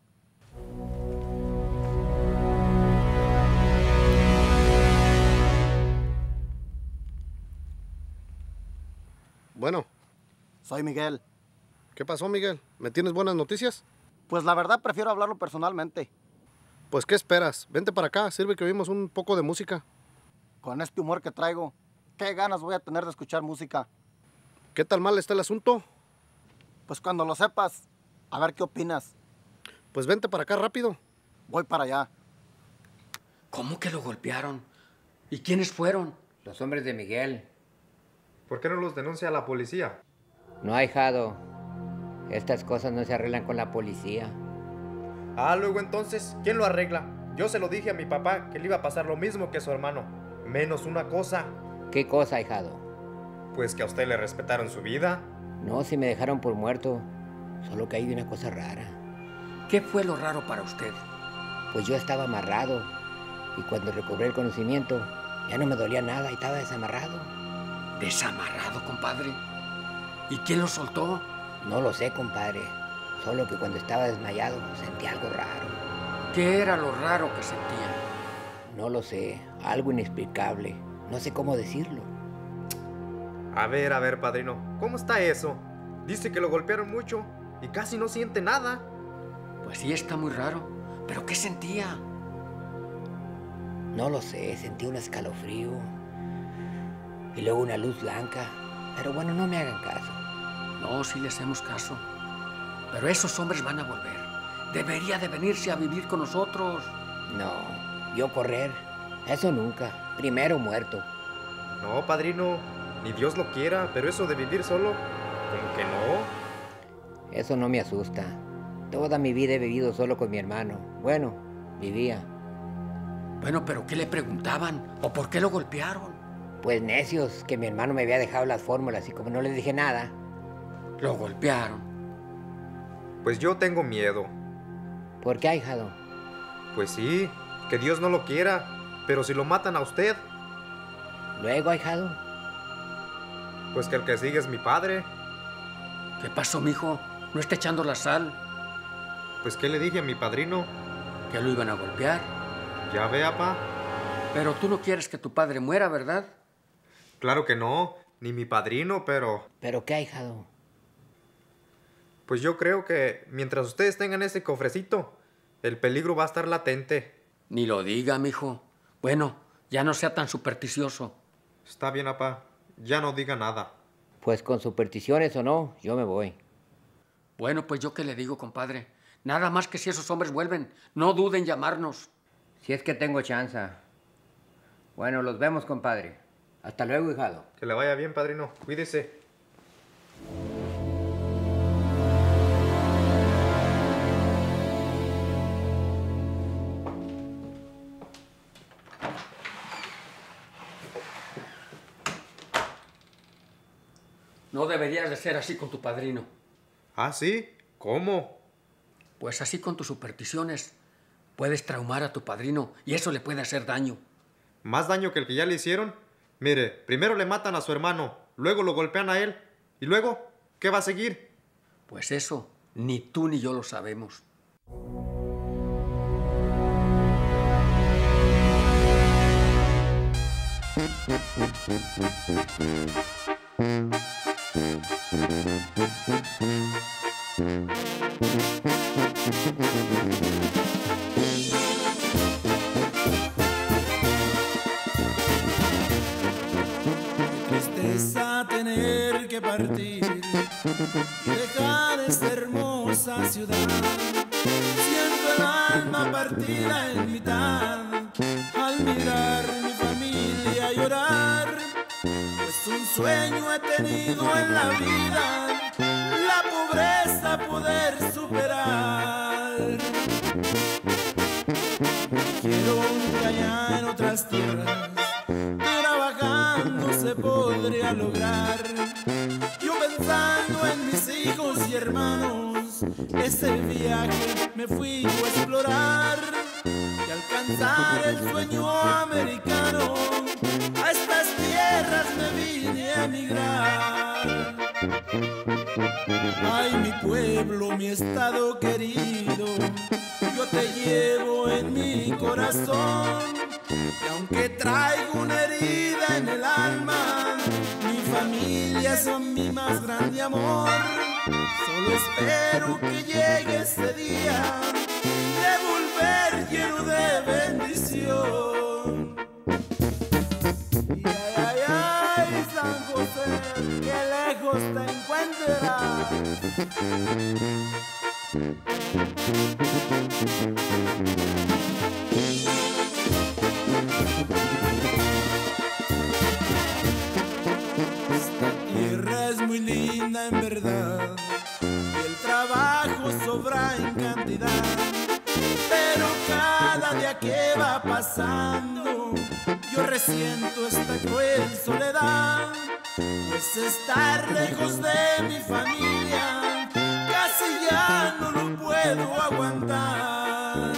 Bueno. Soy Miguel. ¿Qué pasó, Miguel? ¿Me tienes buenas noticias? Pues la verdad prefiero hablarlo personalmente. Pues, ¿qué esperas? Vente para acá, sirve que oímos un poco de música. Con este humor que traigo, ¿qué ganas voy a tener de escuchar música? ¿Qué tal mal está el asunto? Pues cuando lo sepas, a ver qué opinas. Pues vente para acá rápido. Voy para allá. ¿Cómo que lo golpearon? ¿Y quiénes fueron? Los hombres de Miguel. ¿Por qué no los denuncia la policía? No, ahijado. Estas cosas no se arreglan con la policía. Ah, luego entonces, ¿quién lo arregla? Yo se lo dije a mi papá que le iba a pasar lo mismo que a su hermano, menos una cosa. ¿Qué cosa, ahijado? Pues que a usted le respetaron su vida. No, si me dejaron por muerto. Solo que hay una cosa rara. ¿Qué fue lo raro para usted? Pues yo estaba amarrado. Y cuando recobré el conocimiento, ya no me dolía nada y estaba desamarrado. ¿Desamarrado, compadre? ¿Y quién lo soltó? No lo sé, compadre. Solo que cuando estaba desmayado sentí algo raro. ¿Qué era lo raro que sentía? No lo sé. Algo inexplicable. No sé cómo decirlo. A ver, a ver, padrino, ¿cómo está eso? Dice que lo golpearon mucho y casi no siente nada. Pues sí, está muy raro. ¿Pero qué sentía? No lo sé, sentí un escalofrío. Y luego una luz blanca. Pero bueno, no me hagan caso. No, sí le hacemos caso. Pero esos hombres van a volver. Debería de venirse a vivir con nosotros. No, yo correr. Eso nunca. Primero muerto. No, padrino, ni Dios lo quiera, pero eso de vivir solo, como que no. Eso no me asusta. Toda mi vida he vivido solo con mi hermano. Bueno, vivía. Bueno, pero ¿qué le preguntaban? ¿O por qué lo golpearon? Pues necios, que mi hermano me había dejado las fórmulas y como no les dije nada. Lo golpearon. Pues yo tengo miedo. ¿Por qué, ahijado? Pues sí, que Dios no lo quiera, pero si lo matan a usted. ¿Luego, ahijado? Pues que el que sigue es mi padre. ¿Qué pasó, mijo? ¿No está echando la sal? Pues ¿qué le dije a mi padrino? Que lo iban a golpear. Ya ve, papá. Pero tú no quieres que tu padre muera, ¿verdad? Claro que no, ni mi padrino, pero... ¿Pero qué, ahijado? Pues yo creo que mientras ustedes tengan ese cofrecito, el peligro va a estar latente. Ni lo diga, mijo. Bueno, ya no sea tan supersticioso. Está bien, papá. Ya no diga nada. Pues con supersticiones o no, yo me voy. Bueno, pues yo qué le digo, compadre. Nada más que si esos hombres vuelven, no duden en llamarnos. Si es que tengo chance. Bueno, los vemos, compadre. Hasta luego, hijado. Que le vaya bien, padrino. Cuídese. No deberías de ser así con tu padrino. ¿Ah, sí? ¿Cómo? Pues así con tus supersticiones. Puedes traumar a tu padrino y eso le puede hacer daño. ¿Más daño que el que ya le hicieron? Mire, primero le matan a su hermano, luego lo golpean a él. ¿Y luego? ¿Qué va a seguir? Pues eso, ni tú ni yo lo sabemos. Tristeza tener que partir y dejar esta hermosa ciudad. Siento el alma partida en mitad al mirar mi familia llorar. Pues un sueño he tenido en la vida, la pobreza poder superar. Quiero que allá en otras tierras trabajando se podría lograr. Yo pensando en mis hijos y hermanos, ese viaje me fui a explorar y alcanzar el sueño americano. A estas tierras me vine a emigrar. Ay, mi pueblo, mi estado querido, yo te llevo en mi corazón. Y aunque traigo una herida en el alma, mi familia son mi más grande amor. Solo espero que llegue ese día de volver lleno de bendición. Y ay, ay, ay, San José, qué lejos te encuentras. Esta tierra es muy linda en verdad, y el trabajo sobra en cantidad. qué va pasando. Yo resiento esta cruel soledad, pues estar lejos de mi familia casi ya no lo puedo aguantar.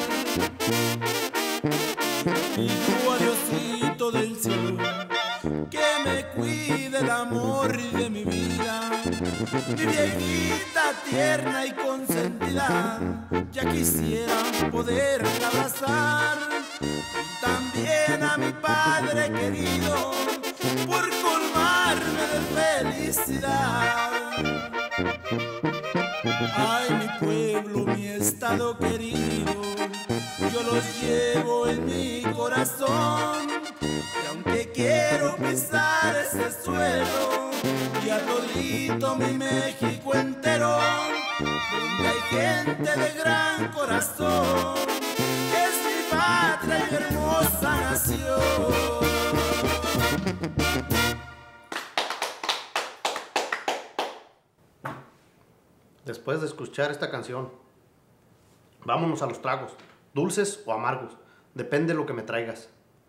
Pido a Diosito del cielo que me cuide el amor de mi vida, mi viejita tierna y consentida, ya quisiera poderla abrazar, y también a mi padre querido, por colmarme de felicidad. Ay, mi pueblo, mi estado querido, yo los llevo en mi corazón, y aunque quiero pisar ese suelo, y a todito mi México entero, donde hay gente de gran corazón, es mi patria y hermosa nación. Después de escuchar esta canción, vámonos a los tragos, dulces o amargos, depende de lo que me traigas.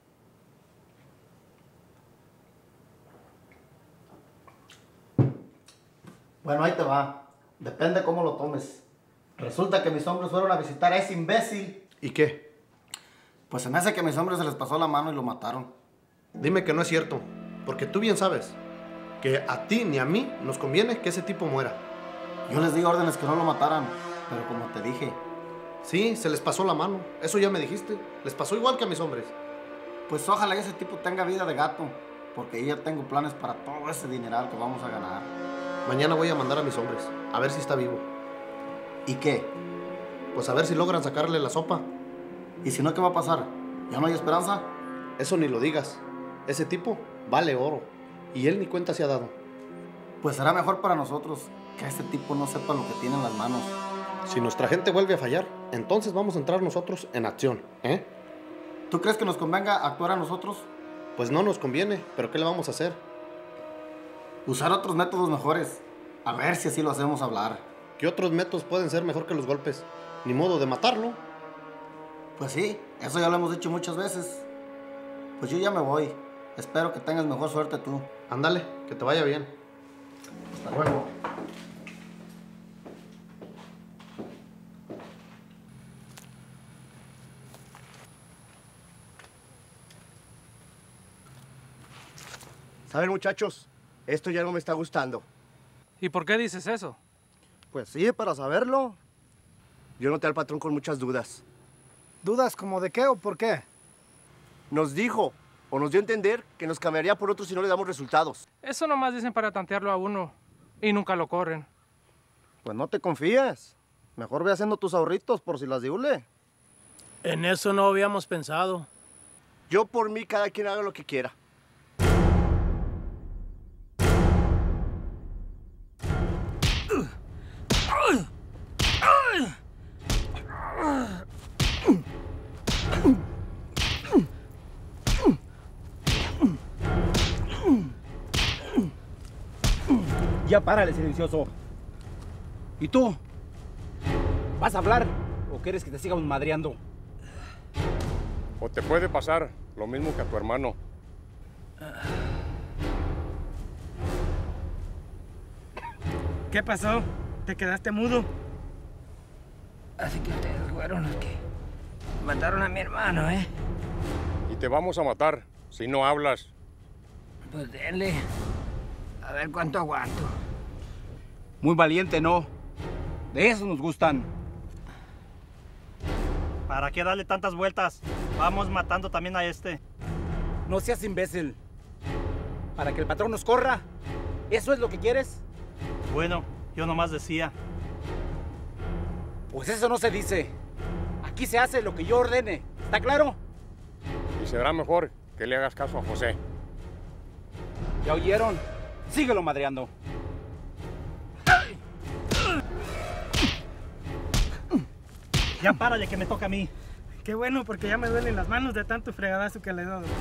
Bueno, ahí te va. Depende cómo lo tomes. Resulta que mis hombres fueron a visitar a ese imbécil. ¿Y qué? Pues se me hace que a mis hombres se les pasó la mano y lo mataron. Dime que no es cierto, porque tú bien sabes que a ti ni a mí nos conviene que ese tipo muera. Yo les di órdenes que no lo mataran, pero como te dije... Sí, se les pasó la mano, eso ya me dijiste. Les pasó igual que a mis hombres. Pues ojalá ese tipo tenga vida de gato, porque yo ya tengo planes para todo ese dineral que vamos a ganar. Mañana voy a mandar a mis hombres, a ver si está vivo. ¿Y qué? Pues a ver si logran sacarle la sopa. ¿Y si no, qué va a pasar? ¿Ya no hay esperanza? Eso ni lo digas. Ese tipo vale oro, y él ni cuenta se ha dado. Pues será mejor para nosotros que este tipo no sepa lo que tiene en las manos. Si nuestra gente vuelve a fallar, entonces vamos a entrar nosotros en acción, ¿eh? ¿Tú crees que nos convenga actuar a nosotros? Pues no nos conviene, pero ¿qué le vamos a hacer? Usar otros métodos mejores. A ver si así lo hacemos hablar. ¿Qué otros métodos pueden ser mejor que los golpes? Ni modo de matarlo. Pues sí, eso ya lo hemos dicho muchas veces. Pues yo ya me voy. Espero que tengas mejor suerte tú. Ándale, que te vaya bien. Hasta luego. ¿Saben, muchachos? Esto ya no me está gustando. ¿Y por qué dices eso? Pues sí, para saberlo. Yo noté al patrón con muchas dudas. ¿Dudas como de qué o por qué? Nos dijo, o nos dio a entender, que nos cambiaría por otro si no le damos resultados. Eso nomás dicen para tantearlo a uno. Y nunca lo corren. Pues no te confíes. Mejor ve haciendo tus ahorritos por si las diule. En eso no habíamos pensado. Yo por mí, cada quien haga lo que quiera. Ya párale, silencioso. ¿Y tú? ¿Vas a hablar o quieres que te sigamos madreando? O te puede pasar lo mismo que a tu hermano. ¿Qué pasó? ¿Te quedaste mudo? Así que ustedes fueron los que mataron a mi hermano, ¿eh? Y te vamos a matar si no hablas. Pues denle. A ver cuánto aguanto. Muy valiente, ¿no? De eso nos gustan. ¿Para qué darle tantas vueltas? Vamos matando también a este. No seas imbécil. ¿Para que el patrón nos corra? ¿Eso es lo que quieres? Bueno, yo nomás decía. Pues eso no se dice. Aquí se hace lo que yo ordene. ¿Está claro? Y será mejor que le hagas caso a José. ¿Ya oyeron? Síguelo madreando. Ya párale, que me toca a mí. Qué bueno, porque ya me duelen las manos de tanto fregadazo que le he dado.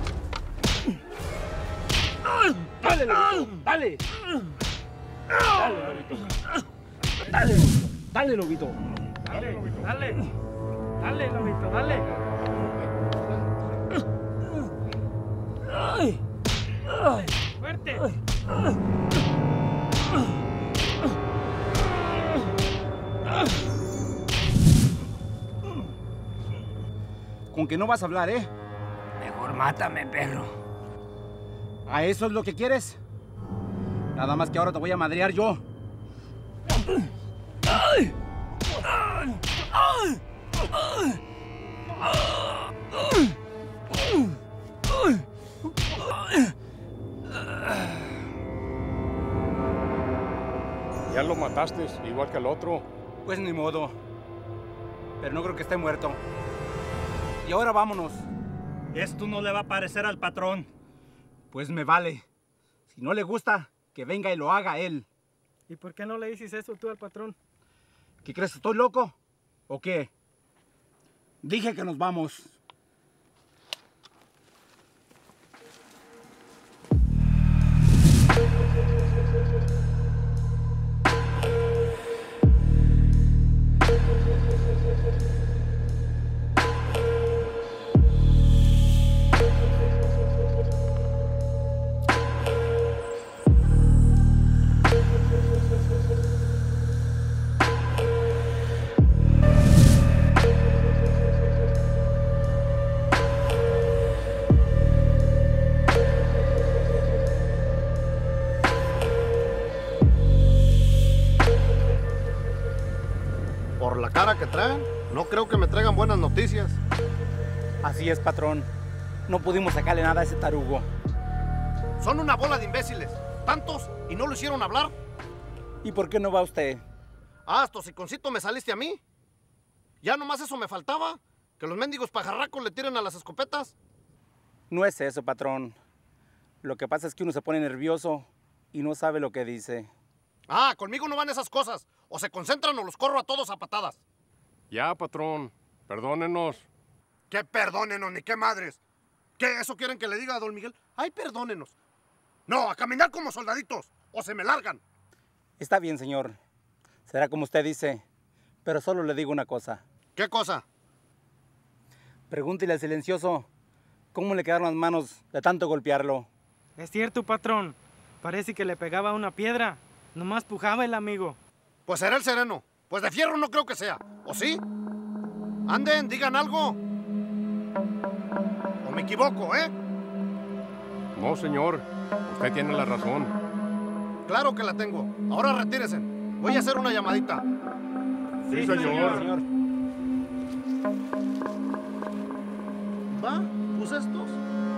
¡Dale, Lobito! ¡Dale! ¡Dale, Lobito! ¡Dale! ¡Dale, Lobito! Dale, dale. Dale, Lobito, dale. ¡Ay! ¡Ay! ¡Fuerte! Con que no vas a hablar, ¿eh? Mejor mátame, perro. ¿A eso es lo que quieres? Nada más que ahora te voy a madrear yo. ¡Ay! ¡Ay! ¡Ay! Ya lo mataste, igual que al otro. Pues ni modo. Pero no creo que esté muerto. Y ahora vámonos. Esto no le va a parecer al patrón. Pues me vale. Si no le gusta, que venga y lo haga él. ¿Y por qué no le dices eso tú al patrón? ¿Qué crees? ¿Estoy loco? ¿O qué? Dije que nos vamos. Por la cara que traen, no creo que me traigan buenas noticias. Así es, patrón. No pudimos sacarle nada a ese tarugo. Son una bola de imbéciles. Tantos y no lo hicieron hablar. ¿Y por qué no va usted? Ah, hasta hociconcito me saliste a mí. Ya nomás eso me faltaba. Que los mendigos pajarracos le tiren a las escopetas. No es eso, patrón. Lo que pasa es que uno se pone nervioso y no sabe lo que dice. Ah, conmigo no van esas cosas. O se concentran o los corro a todos a patadas. Ya, patrón. Perdónenos. ¿Qué perdónenos ni qué madres? ¿Qué eso quieren que le diga a don Miguel? Ay, perdónenos. No, a caminar como soldaditos. O se me largan. Está bien, señor. Será como usted dice. Pero solo le digo una cosa. ¿Qué cosa? Pregúntele al silencioso cómo le quedaron las manos de tanto golpearlo. Es cierto, patrón. Parece que le pegaba una piedra. Nomás pujaba el amigo. Pues será el sereno. Pues de fierro no creo que sea. ¿O sí? Anden, digan algo. ¿O me equivoco, eh? No, señor. Usted tiene la razón. Claro que la tengo. Ahora retírese. Voy a hacer una llamadita. Sí, señor. señor. ¿Va? ¿Pues estos?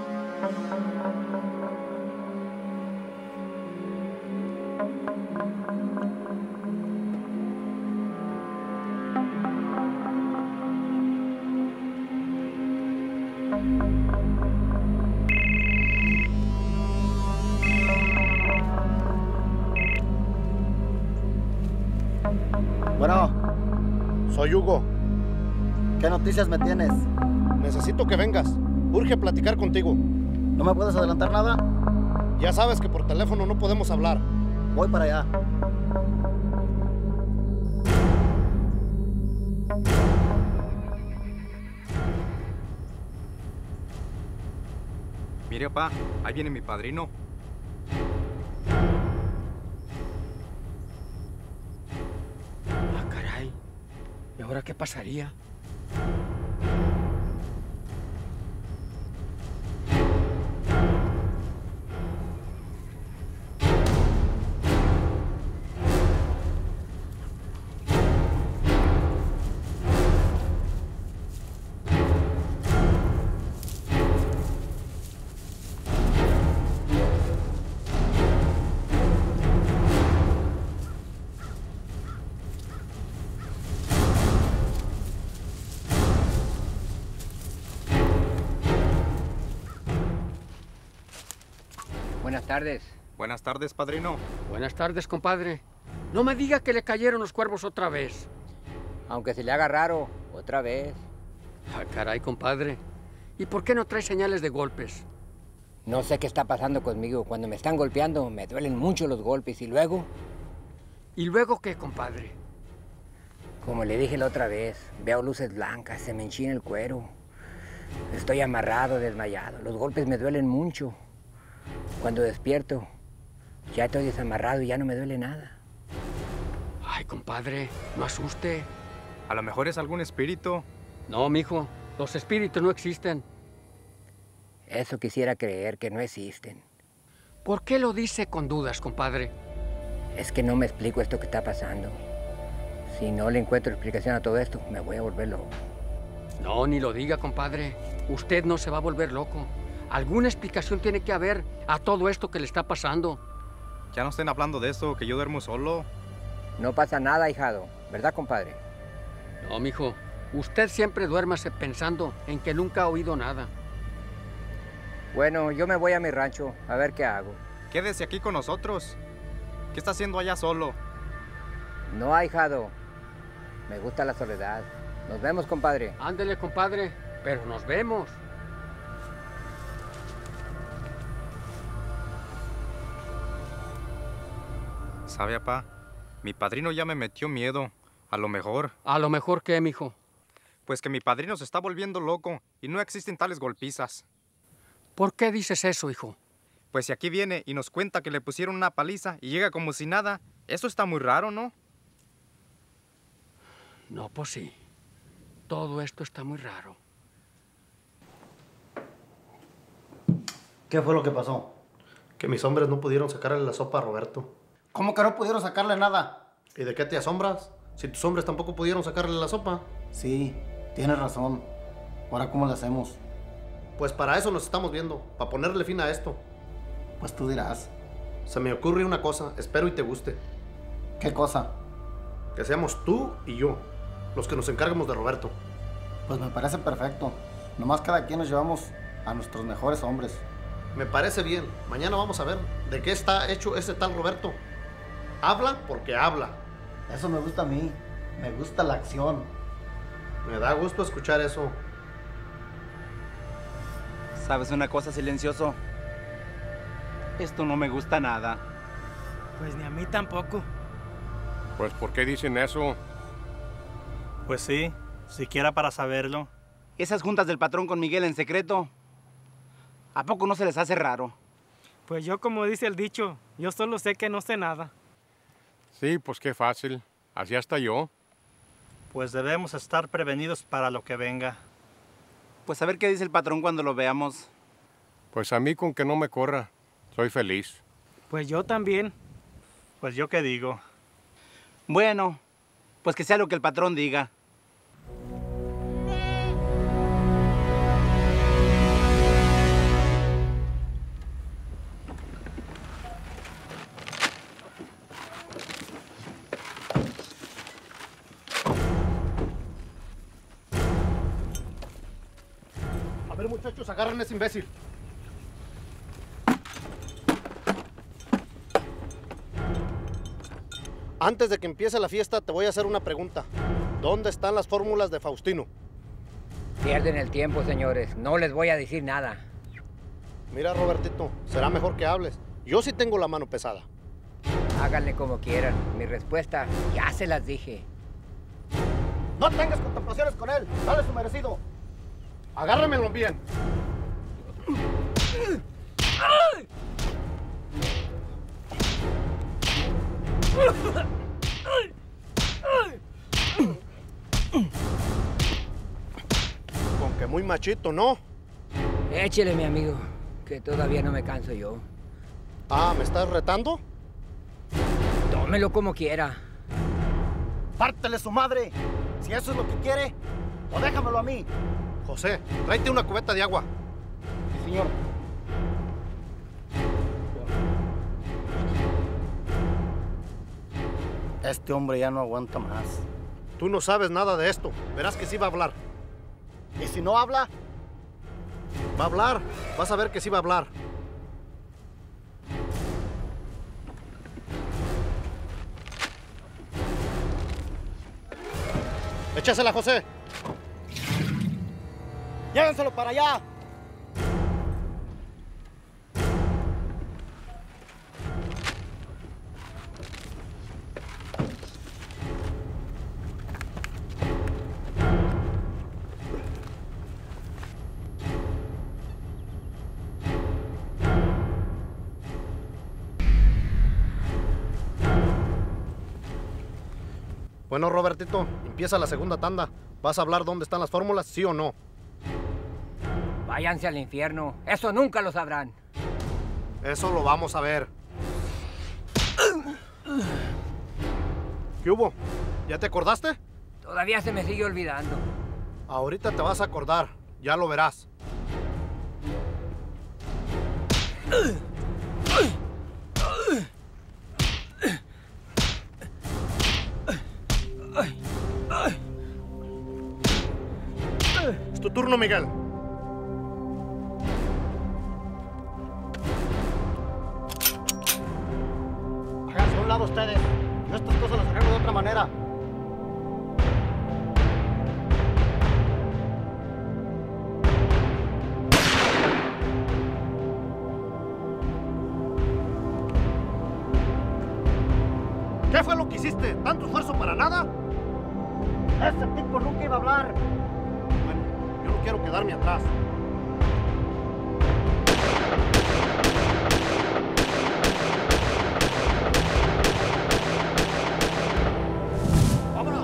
Bueno, Soy Hugo. ¿qué noticias me tienes? Necesito que vengas. Urge platicar contigo. ¿No me puedes adelantar nada? Ya sabes que por teléfono no podemos hablar. Voy para allá. Mire, papá, ahí viene mi padrino. Ah, caray. ¿Y ahora qué pasaría? Buenas tardes. Buenas tardes, padrino. Buenas tardes, compadre. No me diga que le cayeron los cuervos otra vez. Aunque se le haga raro, otra vez. Ah, caray, compadre. ¿Y por qué no trae señales de golpes? No sé qué está pasando conmigo. Cuando me están golpeando, me duelen mucho los golpes. Y luego, ¿Y luego qué, compadre? como le dije la otra vez, veo luces blancas, se me enchina el cuero. Estoy amarrado, desmayado. Los golpes me duelen mucho. Cuando despierto, ya estoy desamarrado y ya no me duele nada. Ay, compadre, no asuste. A lo mejor es algún espíritu. No, mijo, los espíritus no existen. Eso quisiera creer, que no existen. ¿Por qué lo dice con dudas, compadre? Es que no me explico esto que está pasando. Si no le encuentro explicación a todo esto, me voy a volver loco. No, ni lo diga, compadre. Usted no se va a volver loco. Alguna explicación tiene que haber a todo esto que le está pasando. Ya no estén hablando de eso, que yo duermo solo. No pasa nada, ahijado. ¿Verdad, compadre? No, mijo. Usted siempre duérmase pensando en que nunca ha oído nada. Bueno, yo me voy a mi rancho a ver qué hago. Quédese aquí con nosotros. ¿Qué está haciendo allá solo? No, ahijado. Me gusta la soledad. Nos vemos, compadre. Ándele, compadre. Pero nos vemos. ¿Sabe, papá? Mi padrino ya me metió miedo. A lo mejor. ¿A lo mejor qué, mijo? Pues que mi padrino se está volviendo loco y no existen tales golpizas. ¿Por qué dices eso, hijo? Pues si aquí viene y nos cuenta que le pusieron una paliza y llega como si nada, eso está muy raro, ¿no? No, pues sí. Todo esto está muy raro. ¿Qué fue lo que pasó? Que mis hombres no pudieron sacarle la sopa a Roberto. ¿Cómo que no pudieron sacarle nada? ¿Y de qué te asombras? Si tus hombres tampoco pudieron sacarle la sopa. Sí, tienes razón. Ahora, ¿cómo le hacemos? Pues para eso nos estamos viendo, para ponerle fin a esto. Pues tú dirás. Se me ocurre una cosa, espero y te guste. ¿Qué cosa? Que seamos tú y yo, los que nos encarguemos de Roberto. Pues me parece perfecto. Nomás cada quien nos llevamos a nuestros mejores hombres. Me parece bien. Mañana vamos a ver de qué está hecho ese tal Roberto. Habla porque habla. Eso me gusta a mí. Me gusta la acción. Me da gusto escuchar eso. ¿Sabes una cosa, Silencioso? Esto no me gusta nada. Pues ni a mí tampoco. Pues, ¿por qué dicen eso? Pues sí, siquiera para saberlo. Esas juntas del patrón con Miguel en secreto, ¿a poco no se les hace raro? Pues yo, como dice el dicho, yo solo sé que no sé nada. Sí, pues qué fácil. Así hasta yo. Pues debemos estar prevenidos para lo que venga. Pues a ver qué dice el patrón cuando lo veamos. Pues a mí con que no me corra, soy feliz. Pues yo también. Pues yo qué digo. Bueno, pues que sea lo que el patrón diga. A ver, muchachos, agarren a ese imbécil. Antes de que empiece la fiesta, te voy a hacer una pregunta. ¿Dónde están las fórmulas de Faustino? Pierden el tiempo, señores. No les voy a decir nada. Mira, Robertito, será mejor que hables. Yo sí tengo la mano pesada. Háganle como quieran. Mi respuesta ya se las dije. No tengas contemplaciones con él. Dale su merecido. Agárramelo bien. Con que muy machito, ¿no? Échele, mi amigo, que todavía no me canso yo. Ah, ¿me estás retando? Tómelo como quiera. Pártele su madre. Si eso es lo que quiere, o déjamelo a mí. José, tráete una cubeta de agua. Sí, señor. Este hombre ya no aguanta más. Tú no sabes nada de esto. Verás que sí va a hablar. ¿Y si no habla? Va a hablar. Vas a ver que sí va a hablar. Échasela, José. Llévenselo para allá. Bueno, Robertito, empieza la segunda tanda. ¿Vas a hablar dónde están las fórmulas, sí o no? Váyanse al infierno. Eso nunca lo sabrán. Eso lo vamos a ver. ¿Qué hubo? ¿Ya te acordaste? Todavía se me sigue olvidando. Ahorita te vas a acordar. Ya lo verás. Es tu turno, Miguel. Háganse a un lado ustedes. Yo estas cosas las arreglo de otra manera. ¿Qué fue lo que hiciste? ¿Tanto esfuerzo para nada? Ese tipo nunca iba a hablar. Bueno, yo no quiero quedarme atrás. ¡Vámonos!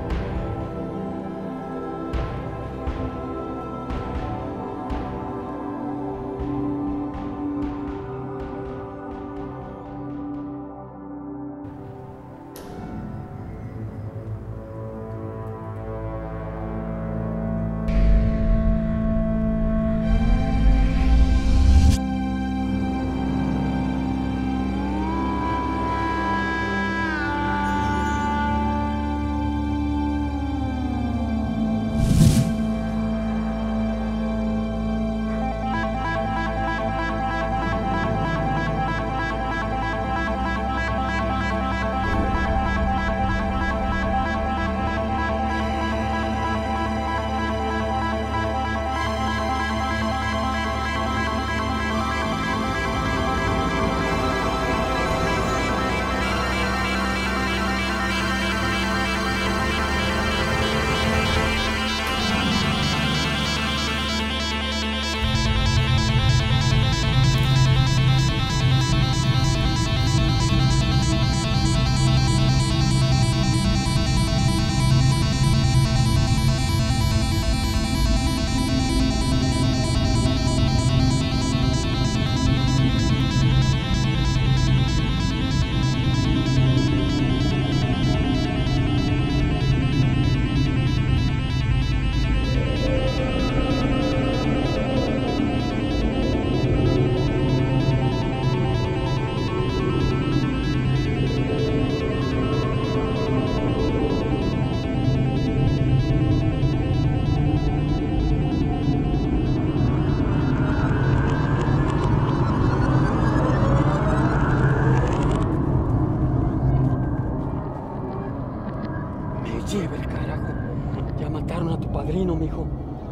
Lleva el carajo. Ya mataron a tu padrino, mijo.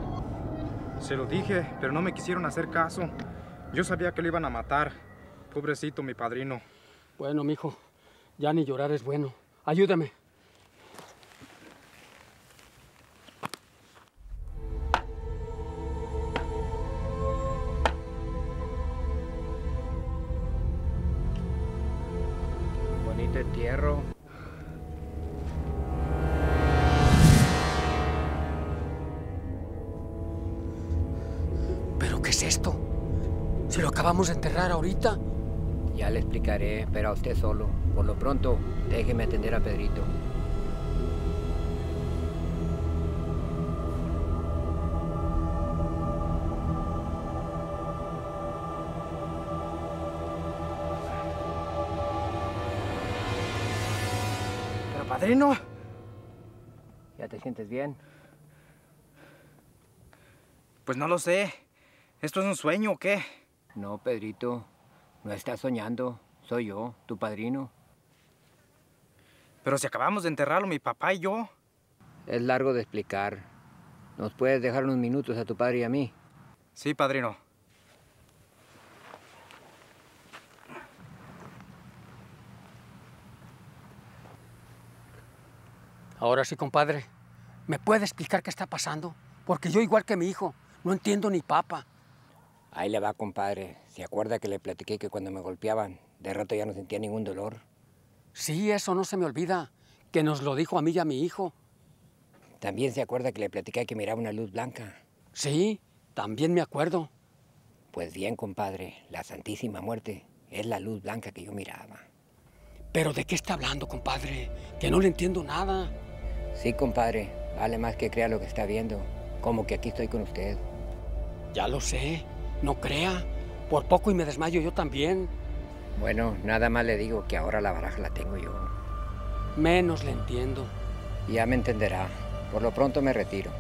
Se lo dije, pero no me quisieron hacer caso. Yo sabía que lo iban a matar. Pobrecito mi padrino. Bueno, mijo, ya ni llorar es bueno. Ayúdame. Bonito entierro. ¿Pero qué es esto? Si lo acabamos de enterrar ahorita. Ya le explicaré, pero a usted solo. Por lo pronto, déjeme atender a Pedrito. Pero padrino. ¿Ya te sientes bien? Pues no lo sé. ¿Esto es un sueño o qué? No, Pedrito. No estás soñando. Soy yo, tu padrino. Pero si acabamos de enterrarlo, mi papá y yo. Es largo de explicar. ¿Nos puedes dejar unos minutos a tu padre y a mí? Sí, padrino. Ahora sí, compadre. ¿Me puede explicar qué está pasando? Porque yo, igual que mi hijo, no entiendo ni papa. Ahí le va, compadre. ¿Se acuerda que le platiqué que cuando me golpeaban, de rato ya no sentía ningún dolor? Sí, eso no se me olvida. que nos lo dijo a mí y a mi hijo. También se acuerda que le platicé que miraba una luz blanca. Sí, también me acuerdo. Pues bien, compadre, la Santísima Muerte es la luz blanca que yo miraba. ¿Pero de qué está hablando, compadre? Que no le entiendo nada. Sí, compadre, vale más que crea lo que está viendo. Como que aquí estoy con usted. Ya lo sé, no crea. Por poco y me desmayo yo también. Bueno, nada más le digo que ahora la baraja la tengo yo. Menos le entiendo. Ya me entenderá. Por lo pronto me retiro.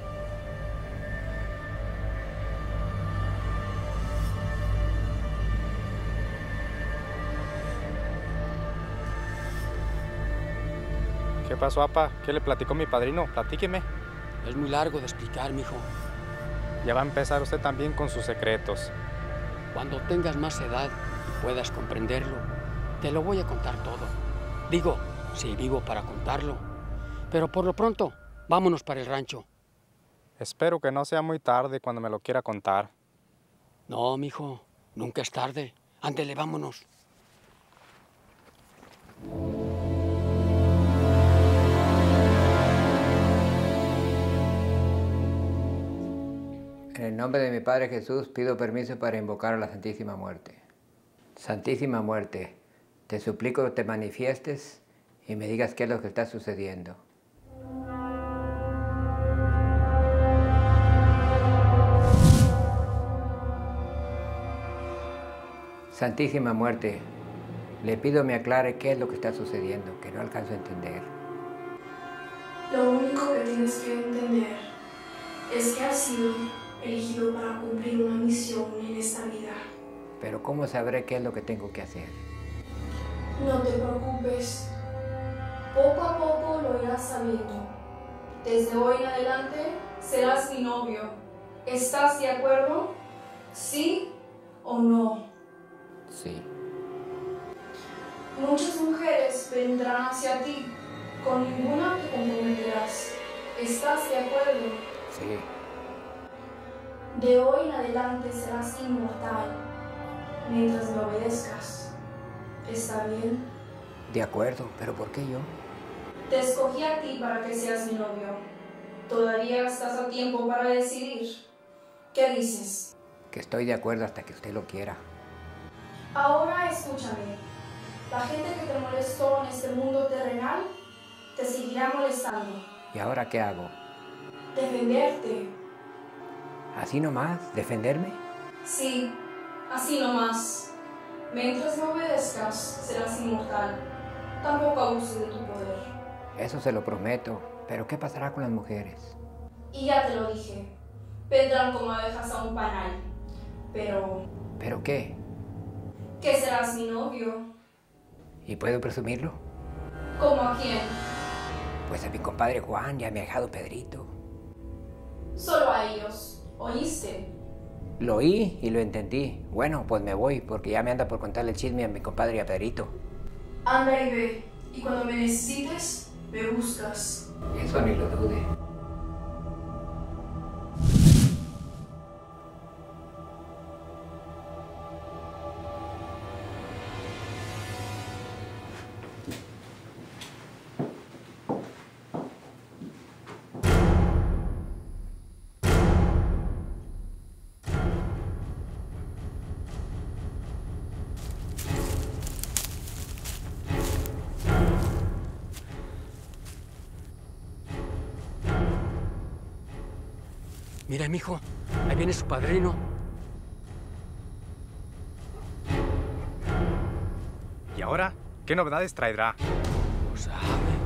¿Qué pasó, apa? ¿Qué le platicó mi padrino? Platíqueme. Es muy largo de explicar, mijo. Ya va a empezar usted también con sus secretos. Cuando tengas más edad y puedas comprenderlo, te lo voy a contar todo. Digo, si vivo para contarlo. Pero por lo pronto, vámonos para el rancho. Espero que no sea muy tarde cuando me lo quiera contar. No, mijo, nunca es tarde. Ándele, vámonos. En el nombre de mi Padre Jesús pido permiso para invocar a la Santísima Muerte. Santísima Muerte, te suplico que te manifiestes y me digas qué es lo que está sucediendo. Santísima Muerte, le pido me aclare qué es lo que está sucediendo, que no alcanzo a entender. Lo único que tienes que entender es que has sido elegido para cumplir una misión en esta vida. Pero ¿cómo sabré qué es lo que tengo que hacer? No te preocupes. Poco a poco lo irás sabiendo. Desde hoy en adelante serás mi novio. ¿Estás de acuerdo? ¿Sí o no? Sí. Muchas mujeres vendrán hacia ti. Con ninguna te comprometerás. ¿Estás de acuerdo? Sí. De hoy en adelante serás inmortal mientras me obedezcas. ¿Está bien? De acuerdo, pero ¿por qué yo? Te escogí a ti para que seas mi novio. Todavía estás a tiempo para decidir. ¿Qué dices? Que estoy de acuerdo hasta que usted lo quiera. Ahora escúchame. La gente que te molestó en este mundo terrenal te seguirá molestando. ¿Y ahora qué hago? Defenderte. ¿Así nomás? ¿Defenderme? Sí, así nomás. Mientras me obedezcas, serás inmortal. Tampoco abuses de tu poder. Eso se lo prometo. Pero ¿qué pasará con las mujeres? Y ya te lo dije. Vendrán como abejas a un panal. Pero... ¿Pero qué? Que serás mi novio. ¿Y puedo presumirlo? ¿Cómo a quién? Pues a mi compadre Juan y a mi ahijado Pedrito. Solo a ellos. ¿Oíste? Lo oí y lo entendí. Bueno, pues me voy, porque ya me anda por contarle el chisme a mi compadre y a Pedrito. Anda y ve. Y cuando me necesites, me buscas. Eso ni lo dude. Mira, mijo, ahí viene su padrino. ¿Y ahora? ¿Qué novedades traerá? No sabe.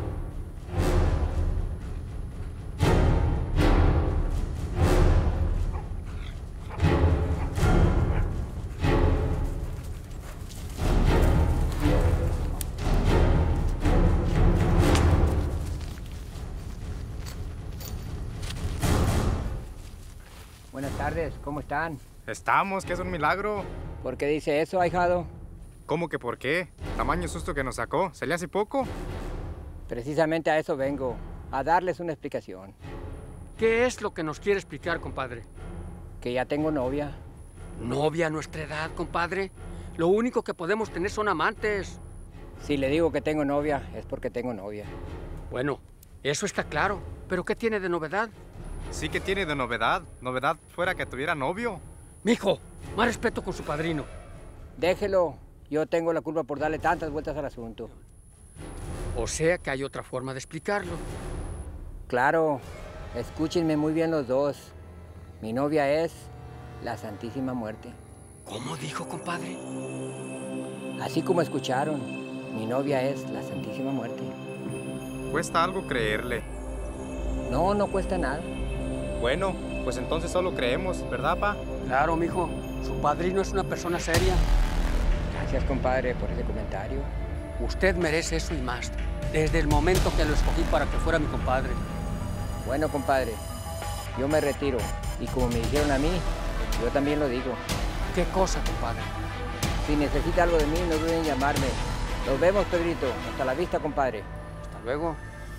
Buenas tardes, ¿cómo están? Estamos, que es un milagro. ¿Por qué dice eso, ahijado? ¿Cómo que por qué? Tamaño susto que nos sacó. ¿Se le hace poco? Precisamente a eso vengo, a darles una explicación. ¿Qué es lo que nos quiere explicar, compadre? Que ya tengo novia. ¿Novia a nuestra edad, compadre? Lo único que podemos tener son amantes. Si le digo que tengo novia, es porque tengo novia. Bueno, eso está claro. ¿Pero qué tiene de novedad? Sí que tiene de novedad. Novedad fuera que tuviera novio. Mijo, más respeto con su padrino. Déjelo. Yo tengo la culpa por darle tantas vueltas al asunto. O sea que hay otra forma de explicarlo. Claro. Escúchenme muy bien los dos. Mi novia es la Santísima Muerte. ¿Cómo dijo, compadre? Así como escucharon, mi novia es la Santísima Muerte. Cuesta algo creerle. No, no cuesta nada. Bueno, pues entonces solo creemos, ¿verdad, pa? Claro, mijo. Su padrino es una persona seria. Gracias, compadre, por ese comentario. Usted merece eso y más, desde el momento que lo escogí para que fuera mi compadre. Bueno, compadre, yo me retiro. Y como me dijeron a mí, yo también lo digo. ¿Qué cosa, compadre? Si necesita algo de mí, no duden en llamarme. Nos vemos, Pedrito. Hasta la vista, compadre. Hasta luego.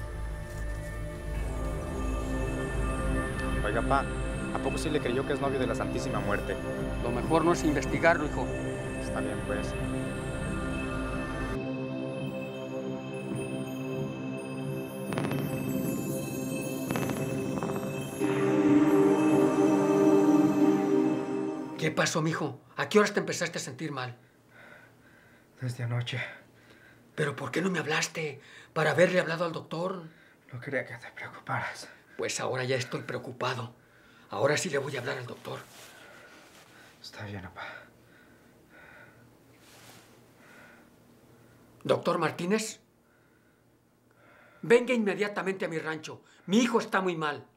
Oiga, pa, ¿a poco sí le creyó que es novio de la Santísima Muerte? Lo mejor no es investigarlo, hijo. Está bien, pues. ¿Qué pasó, mijo? ¿A qué horas te empezaste a sentir mal? Desde anoche. ¿Pero por qué no me hablaste? Para haberle hablado al doctor. No quería que te preocuparas. Pues ahora ya estoy preocupado. Ahora sí le voy a hablar al doctor. Está bien, papá. Doctor Martínez, venga inmediatamente a mi rancho. Mi hijo está muy mal.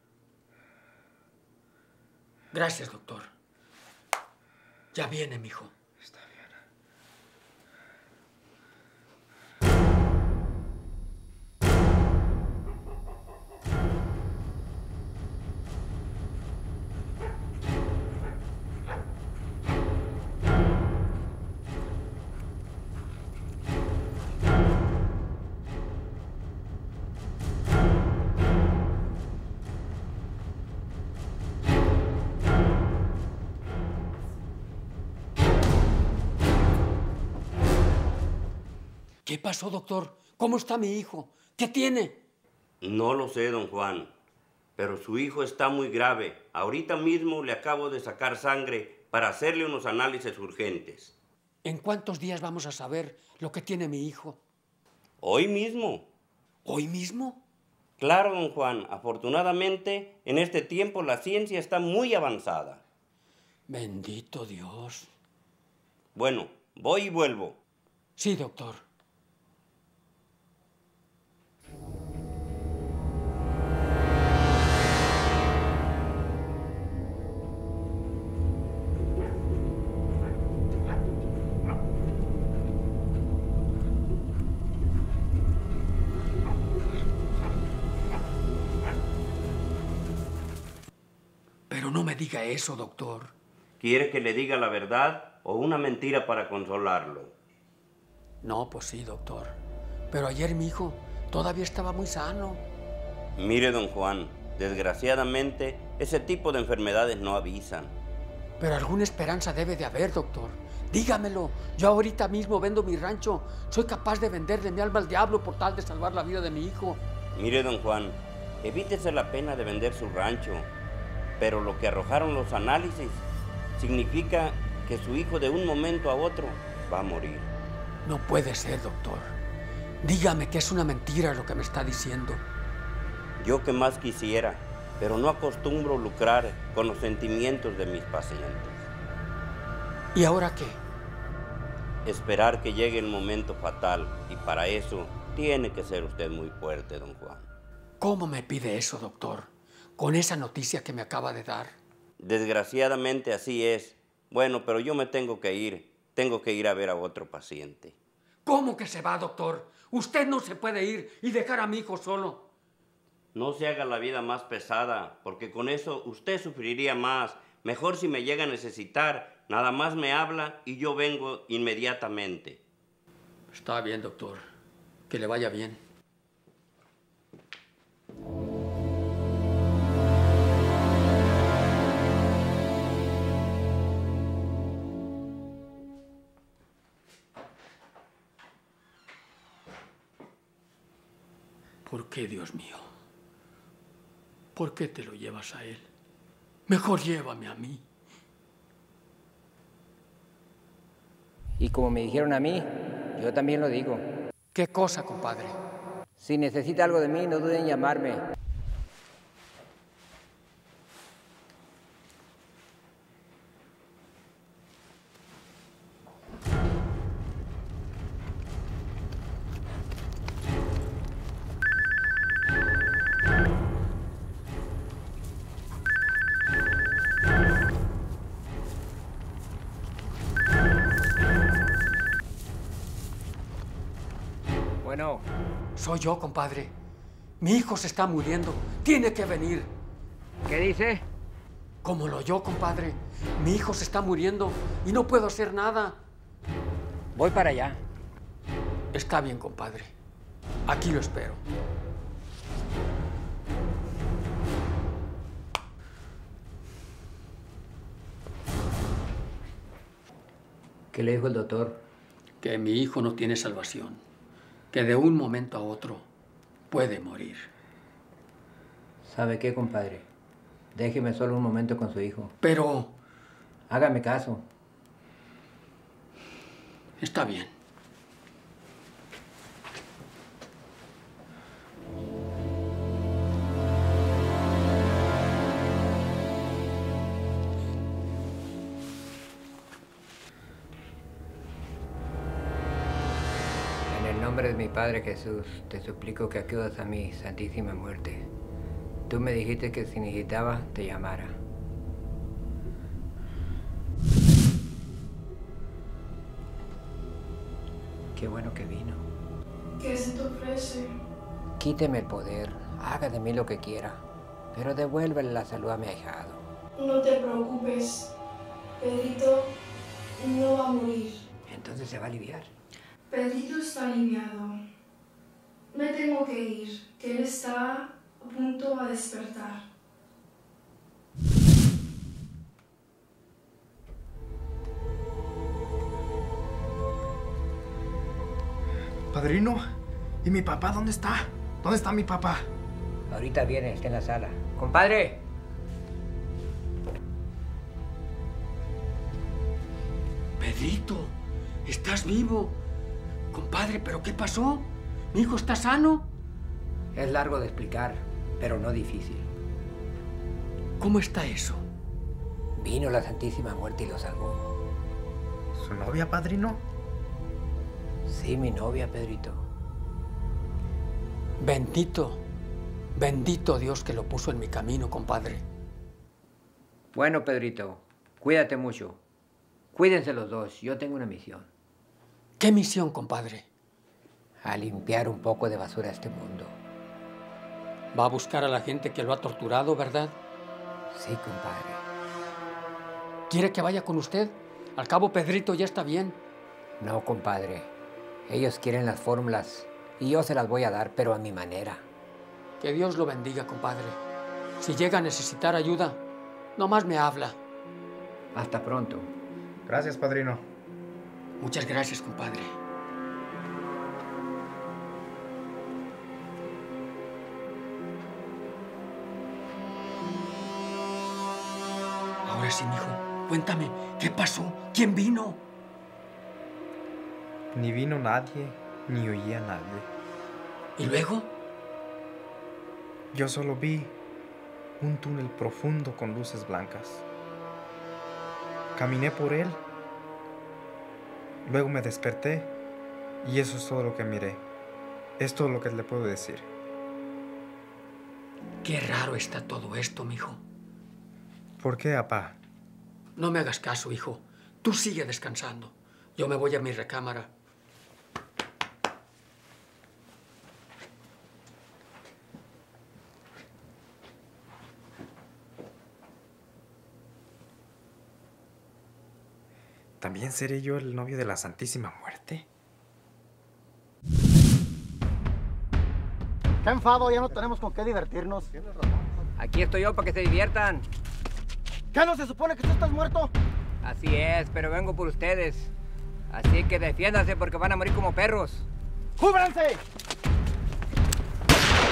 Gracias, doctor. Ya viene, mijo. Está bien. ¿Qué pasó, doctor? ¿Cómo está mi hijo? ¿Qué tiene? No lo sé, don Juan, pero su hijo está muy grave. Ahorita mismo le acabo de sacar sangre para hacerle unos análisis urgentes. ¿En cuántos días vamos a saber lo que tiene mi hijo? Hoy mismo. ¿Hoy mismo? Claro, don Juan. Afortunadamente, en este tiempo la ciencia está muy avanzada. Bendito Dios. Bueno, voy y vuelvo. Sí, doctor. Pero no me diga eso, doctor. ¿Quiere que le diga la verdad o una mentira para consolarlo? No, pues sí, doctor. Pero ayer mi hijo todavía estaba muy sano. Mire, don Juan, desgraciadamente ese tipo de enfermedades no avisan. Pero alguna esperanza debe de haber, doctor. Dígamelo. Yo ahorita mismo vendo mi rancho. Soy capaz de venderle mi alma al diablo por tal de salvar la vida de mi hijo. Mire, don Juan, evítese la pena de vender su rancho. Pero lo que arrojaron los análisis significa que su hijo de un momento a otro va a morir. No puede ser, doctor. Dígame que es una mentira lo que me está diciendo. Yo que más quisiera, pero no acostumbro lucrar con los sentimientos de mis pacientes. ¿Y ahora qué? Esperar que llegue el momento fatal, y para eso tiene que ser usted muy fuerte, don Juan. ¿Cómo me pide eso, doctor? Con esa noticia que me acaba de dar. Desgraciadamente así es. Bueno, pero yo me tengo que ir. Tengo que ir a ver a otro paciente. ¿Cómo que se va, doctor? Usted no se puede ir y dejar a mi hijo solo. No se haga la vida más pesada, porque con eso usted sufriría más. Mejor si me llega a necesitar, nada más me habla y yo vengo inmediatamente. Está bien, doctor. Que le vaya bien. ¿Por qué, Dios mío? ¿Por qué te lo llevas a él? Mejor llévame a mí. Y como me dijeron a mí, yo también lo digo. ¿Qué cosa, compadre? Si necesita algo de mí, no duden en llamarme. Bueno. Soy yo, compadre. Mi hijo se está muriendo. Tiene que venir. ¿Qué dice? Como lo oyó, compadre. Mi hijo se está muriendo y no puedo hacer nada. Voy para allá. Está bien, compadre. Aquí lo espero. ¿Qué le dijo el doctor? Que mi hijo no tiene salvación. Que de un momento a otro puede morir. ¿Sabe qué, compadre? Déjeme solo un momento con su hijo. Pero... Hágame caso. Está bien. En el nombre de mi Padre Jesús, te suplico que acudas a mi santísima muerte. Tú me dijiste que si necesitaba, te llamara. Qué bueno que vino. ¿Qué se te ofrece? Quíteme el poder, haga de mí lo que quiera, pero devuélvele la salud a mi ahijado. No te preocupes. Pedrito no va a morir. Entonces se va a aliviar. Pedrito está aliviado. Me tengo que ir, que él está a punto a despertar. Padrino, ¿y mi papá dónde está? ¿Dónde está mi papá? Ahorita viene, está en la sala. ¡Compadre! Pedrito, ¿estás vivo? Compadre, ¿pero qué pasó? ¿Mi hijo está sano? Es largo de explicar, pero no difícil. ¿Cómo está eso? Vino la Santísima Muerte y lo salvó. ¿Su novia, padrino? Sí, mi novia, Pedrito. Bendito, bendito Dios que lo puso en mi camino, compadre. Bueno, Pedrito, cuídate mucho. Cuídense los dos, yo tengo una misión. ¿Qué misión, compadre? A limpiar un poco de basura a este mundo. Va a buscar a la gente que lo ha torturado, ¿verdad? Sí, compadre. ¿Quiere que vaya con usted? Al cabo, Pedrito ya está bien. No, compadre. Ellos quieren las fórmulas y yo se las voy a dar, pero a mi manera. Que Dios lo bendiga, compadre. Si llega a necesitar ayuda, nomás me habla. Hasta pronto. Gracias, padrino. Muchas gracias, compadre. Ahora sí, mijo, cuéntame, ¿qué pasó? ¿Quién vino? Ni vino nadie, ni oí a nadie. ¿Y luego? Yo solo vi un túnel profundo con luces blancas. Caminé por él. Luego me desperté y eso es todo lo que miré. Es todo lo que le puedo decir. Qué raro está todo esto, mijo. ¿Por qué, apá? No me hagas caso, hijo. Tú sigue descansando. Yo me voy a mi recámara. ¿También seré yo el novio de la Santísima Muerte? Qué enfado, ya no tenemos con qué divertirnos. Aquí estoy yo para que se diviertan. ¿Qué no se supone que tú estás muerto? Así es, pero vengo por ustedes. Así que defiéndanse porque van a morir como perros. ¡Cúbranse!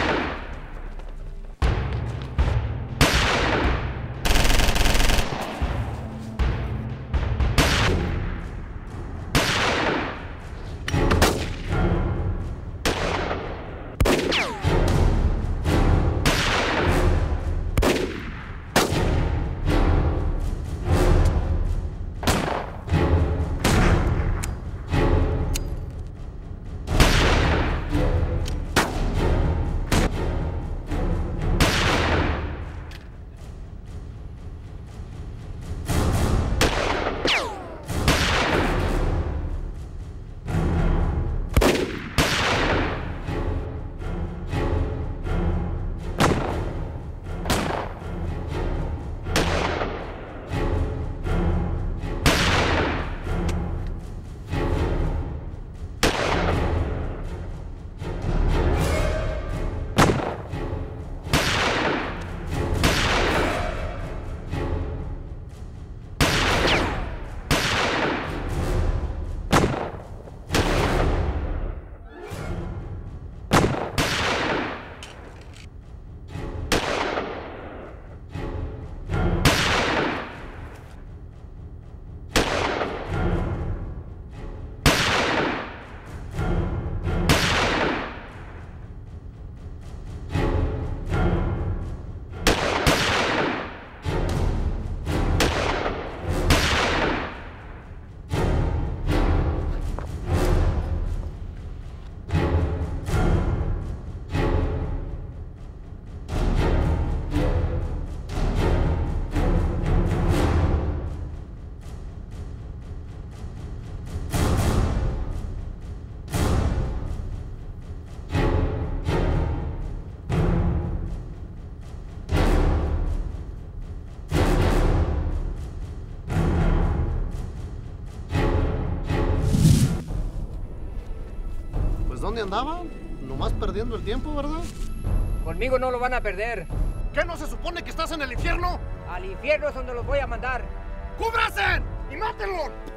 ¿dónde andaban? Nomás perdiendo el tiempo, ¿verdad? Conmigo no lo van a perder. ¿Qué no se supone que estás en el infierno? Al infierno es donde los voy a mandar. ¡Cúbranse y mátenlo!